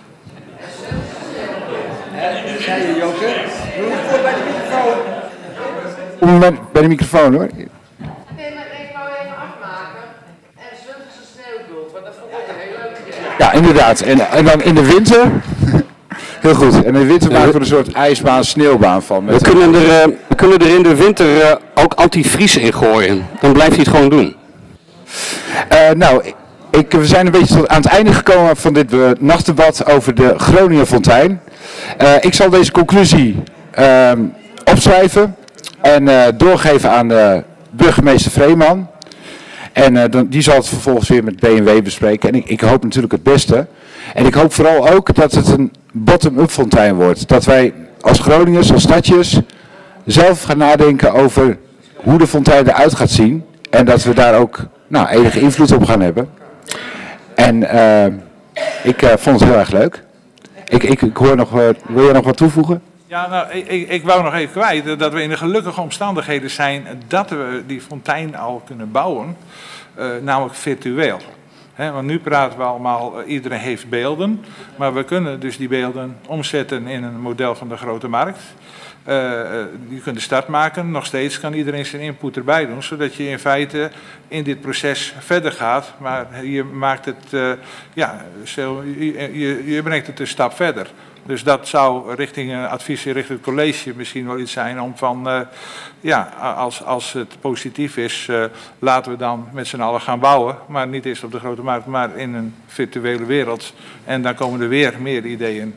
S11: Zei je, Jozef? Doe het voor bij de microfoon.
S1: Om bij, bij de microfoon hoor.
S18: Nee, maar ik wou even afmaken. En zwinters een sneeuwbult, want dat vond ik ook een heel leuk idee.
S1: Ja, inderdaad. En, en dan in de winter. Heel goed. En in de winter maken we er een soort ijsbaan, sneeuwbaan van. Met
S5: We kunnen, er, uh, we kunnen er in de winter uh, ook antivries in gooien. Dan blijft hij het gewoon doen.
S1: Uh, nou, ik, we zijn een beetje tot aan het einde gekomen van dit uh, nachtdebat over de Groninger Fontein. Uh, ik zal deze conclusie uh, opschrijven en uh, doorgeven aan uh, burgemeester Vreeman. En uh, dan, die zal het vervolgens weer met B en W bespreken. En ik, ik hoop natuurlijk het beste. En ik hoop vooral ook dat het een bottom-up fontein wordt. Dat wij als Groningers, als stadjes, zelf gaan nadenken over hoe de fontein eruit gaat zien. En dat we daar ook nou, enige invloed op gaan hebben. En uh, ik uh, vond het heel erg leuk. Ik, ik, ik hoor nog, uh, wil je nog wat toevoegen?
S12: Ja, nou, ik, ik, ik wou nog even kwijt dat we in de gelukkige omstandigheden zijn dat we die fontein al kunnen bouwen, uh, namelijk virtueel. He, want nu praten we allemaal, uh, iedereen heeft beelden, maar we kunnen dus die beelden omzetten in een model van de grote markt. Uh, uh, je kunt de start maken, nog steeds kan iedereen zijn input erbij doen, zodat je in feite in dit proces verder gaat, maar je maakt het, uh, ja, zo, je, je, je brengt het een stap verder. Dus dat zou richting uh, advies richting het college misschien wel iets zijn om van, uh, ja, als, als het positief is, uh, laten we dan met z'n allen gaan bouwen. Maar niet eerst op de grote markt, maar in een virtuele wereld. En dan komen er weer meer ideeën.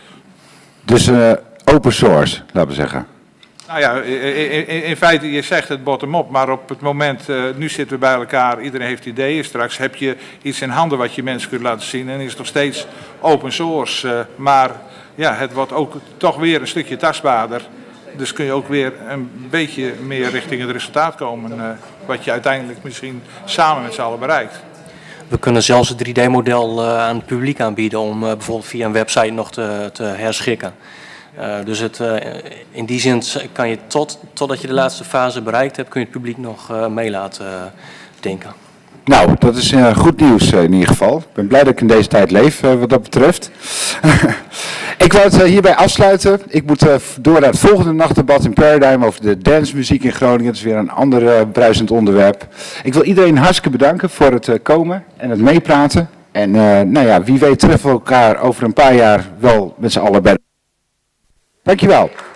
S1: Dus uh, open source, laten we zeggen.
S12: Nou ja, in, in, in feite, je zegt het bottom-up, maar op het moment, uh, nu zitten we bij elkaar, iedereen heeft ideeën. Straks heb je iets in handen wat je mensen kunt laten zien en is het nog steeds open source. Uh, maar ja, het wordt ook toch weer een stukje tastbaarder. Dus kun je ook weer een beetje meer richting het resultaat komen, uh, wat je uiteindelijk misschien samen met z'n allen bereikt.
S13: We kunnen zelfs een drie D model uh, aan het publiek aanbieden om uh, bijvoorbeeld via een website nog te, te herschikken. Uh, dus het, uh, in die zin kan je tot, totdat je de laatste fase bereikt hebt, kun je het publiek nog uh, mee laten uh, denken.
S1: Nou, dat is uh, goed nieuws uh, in ieder geval. Ik ben blij dat ik in deze tijd leef uh, wat dat betreft. Ik wil het uh, hierbij afsluiten. Ik moet uh, door naar het volgende nachtdebat in Paradigm over de dancemuziek in Groningen. Het is weer een ander uh, bruisend onderwerp. Ik wil iedereen hartstikke bedanken voor het uh, komen en het meepraten. En uh, nou ja, wie weet treffen we elkaar over een paar jaar wel met z'n allen bij. Dankjewel.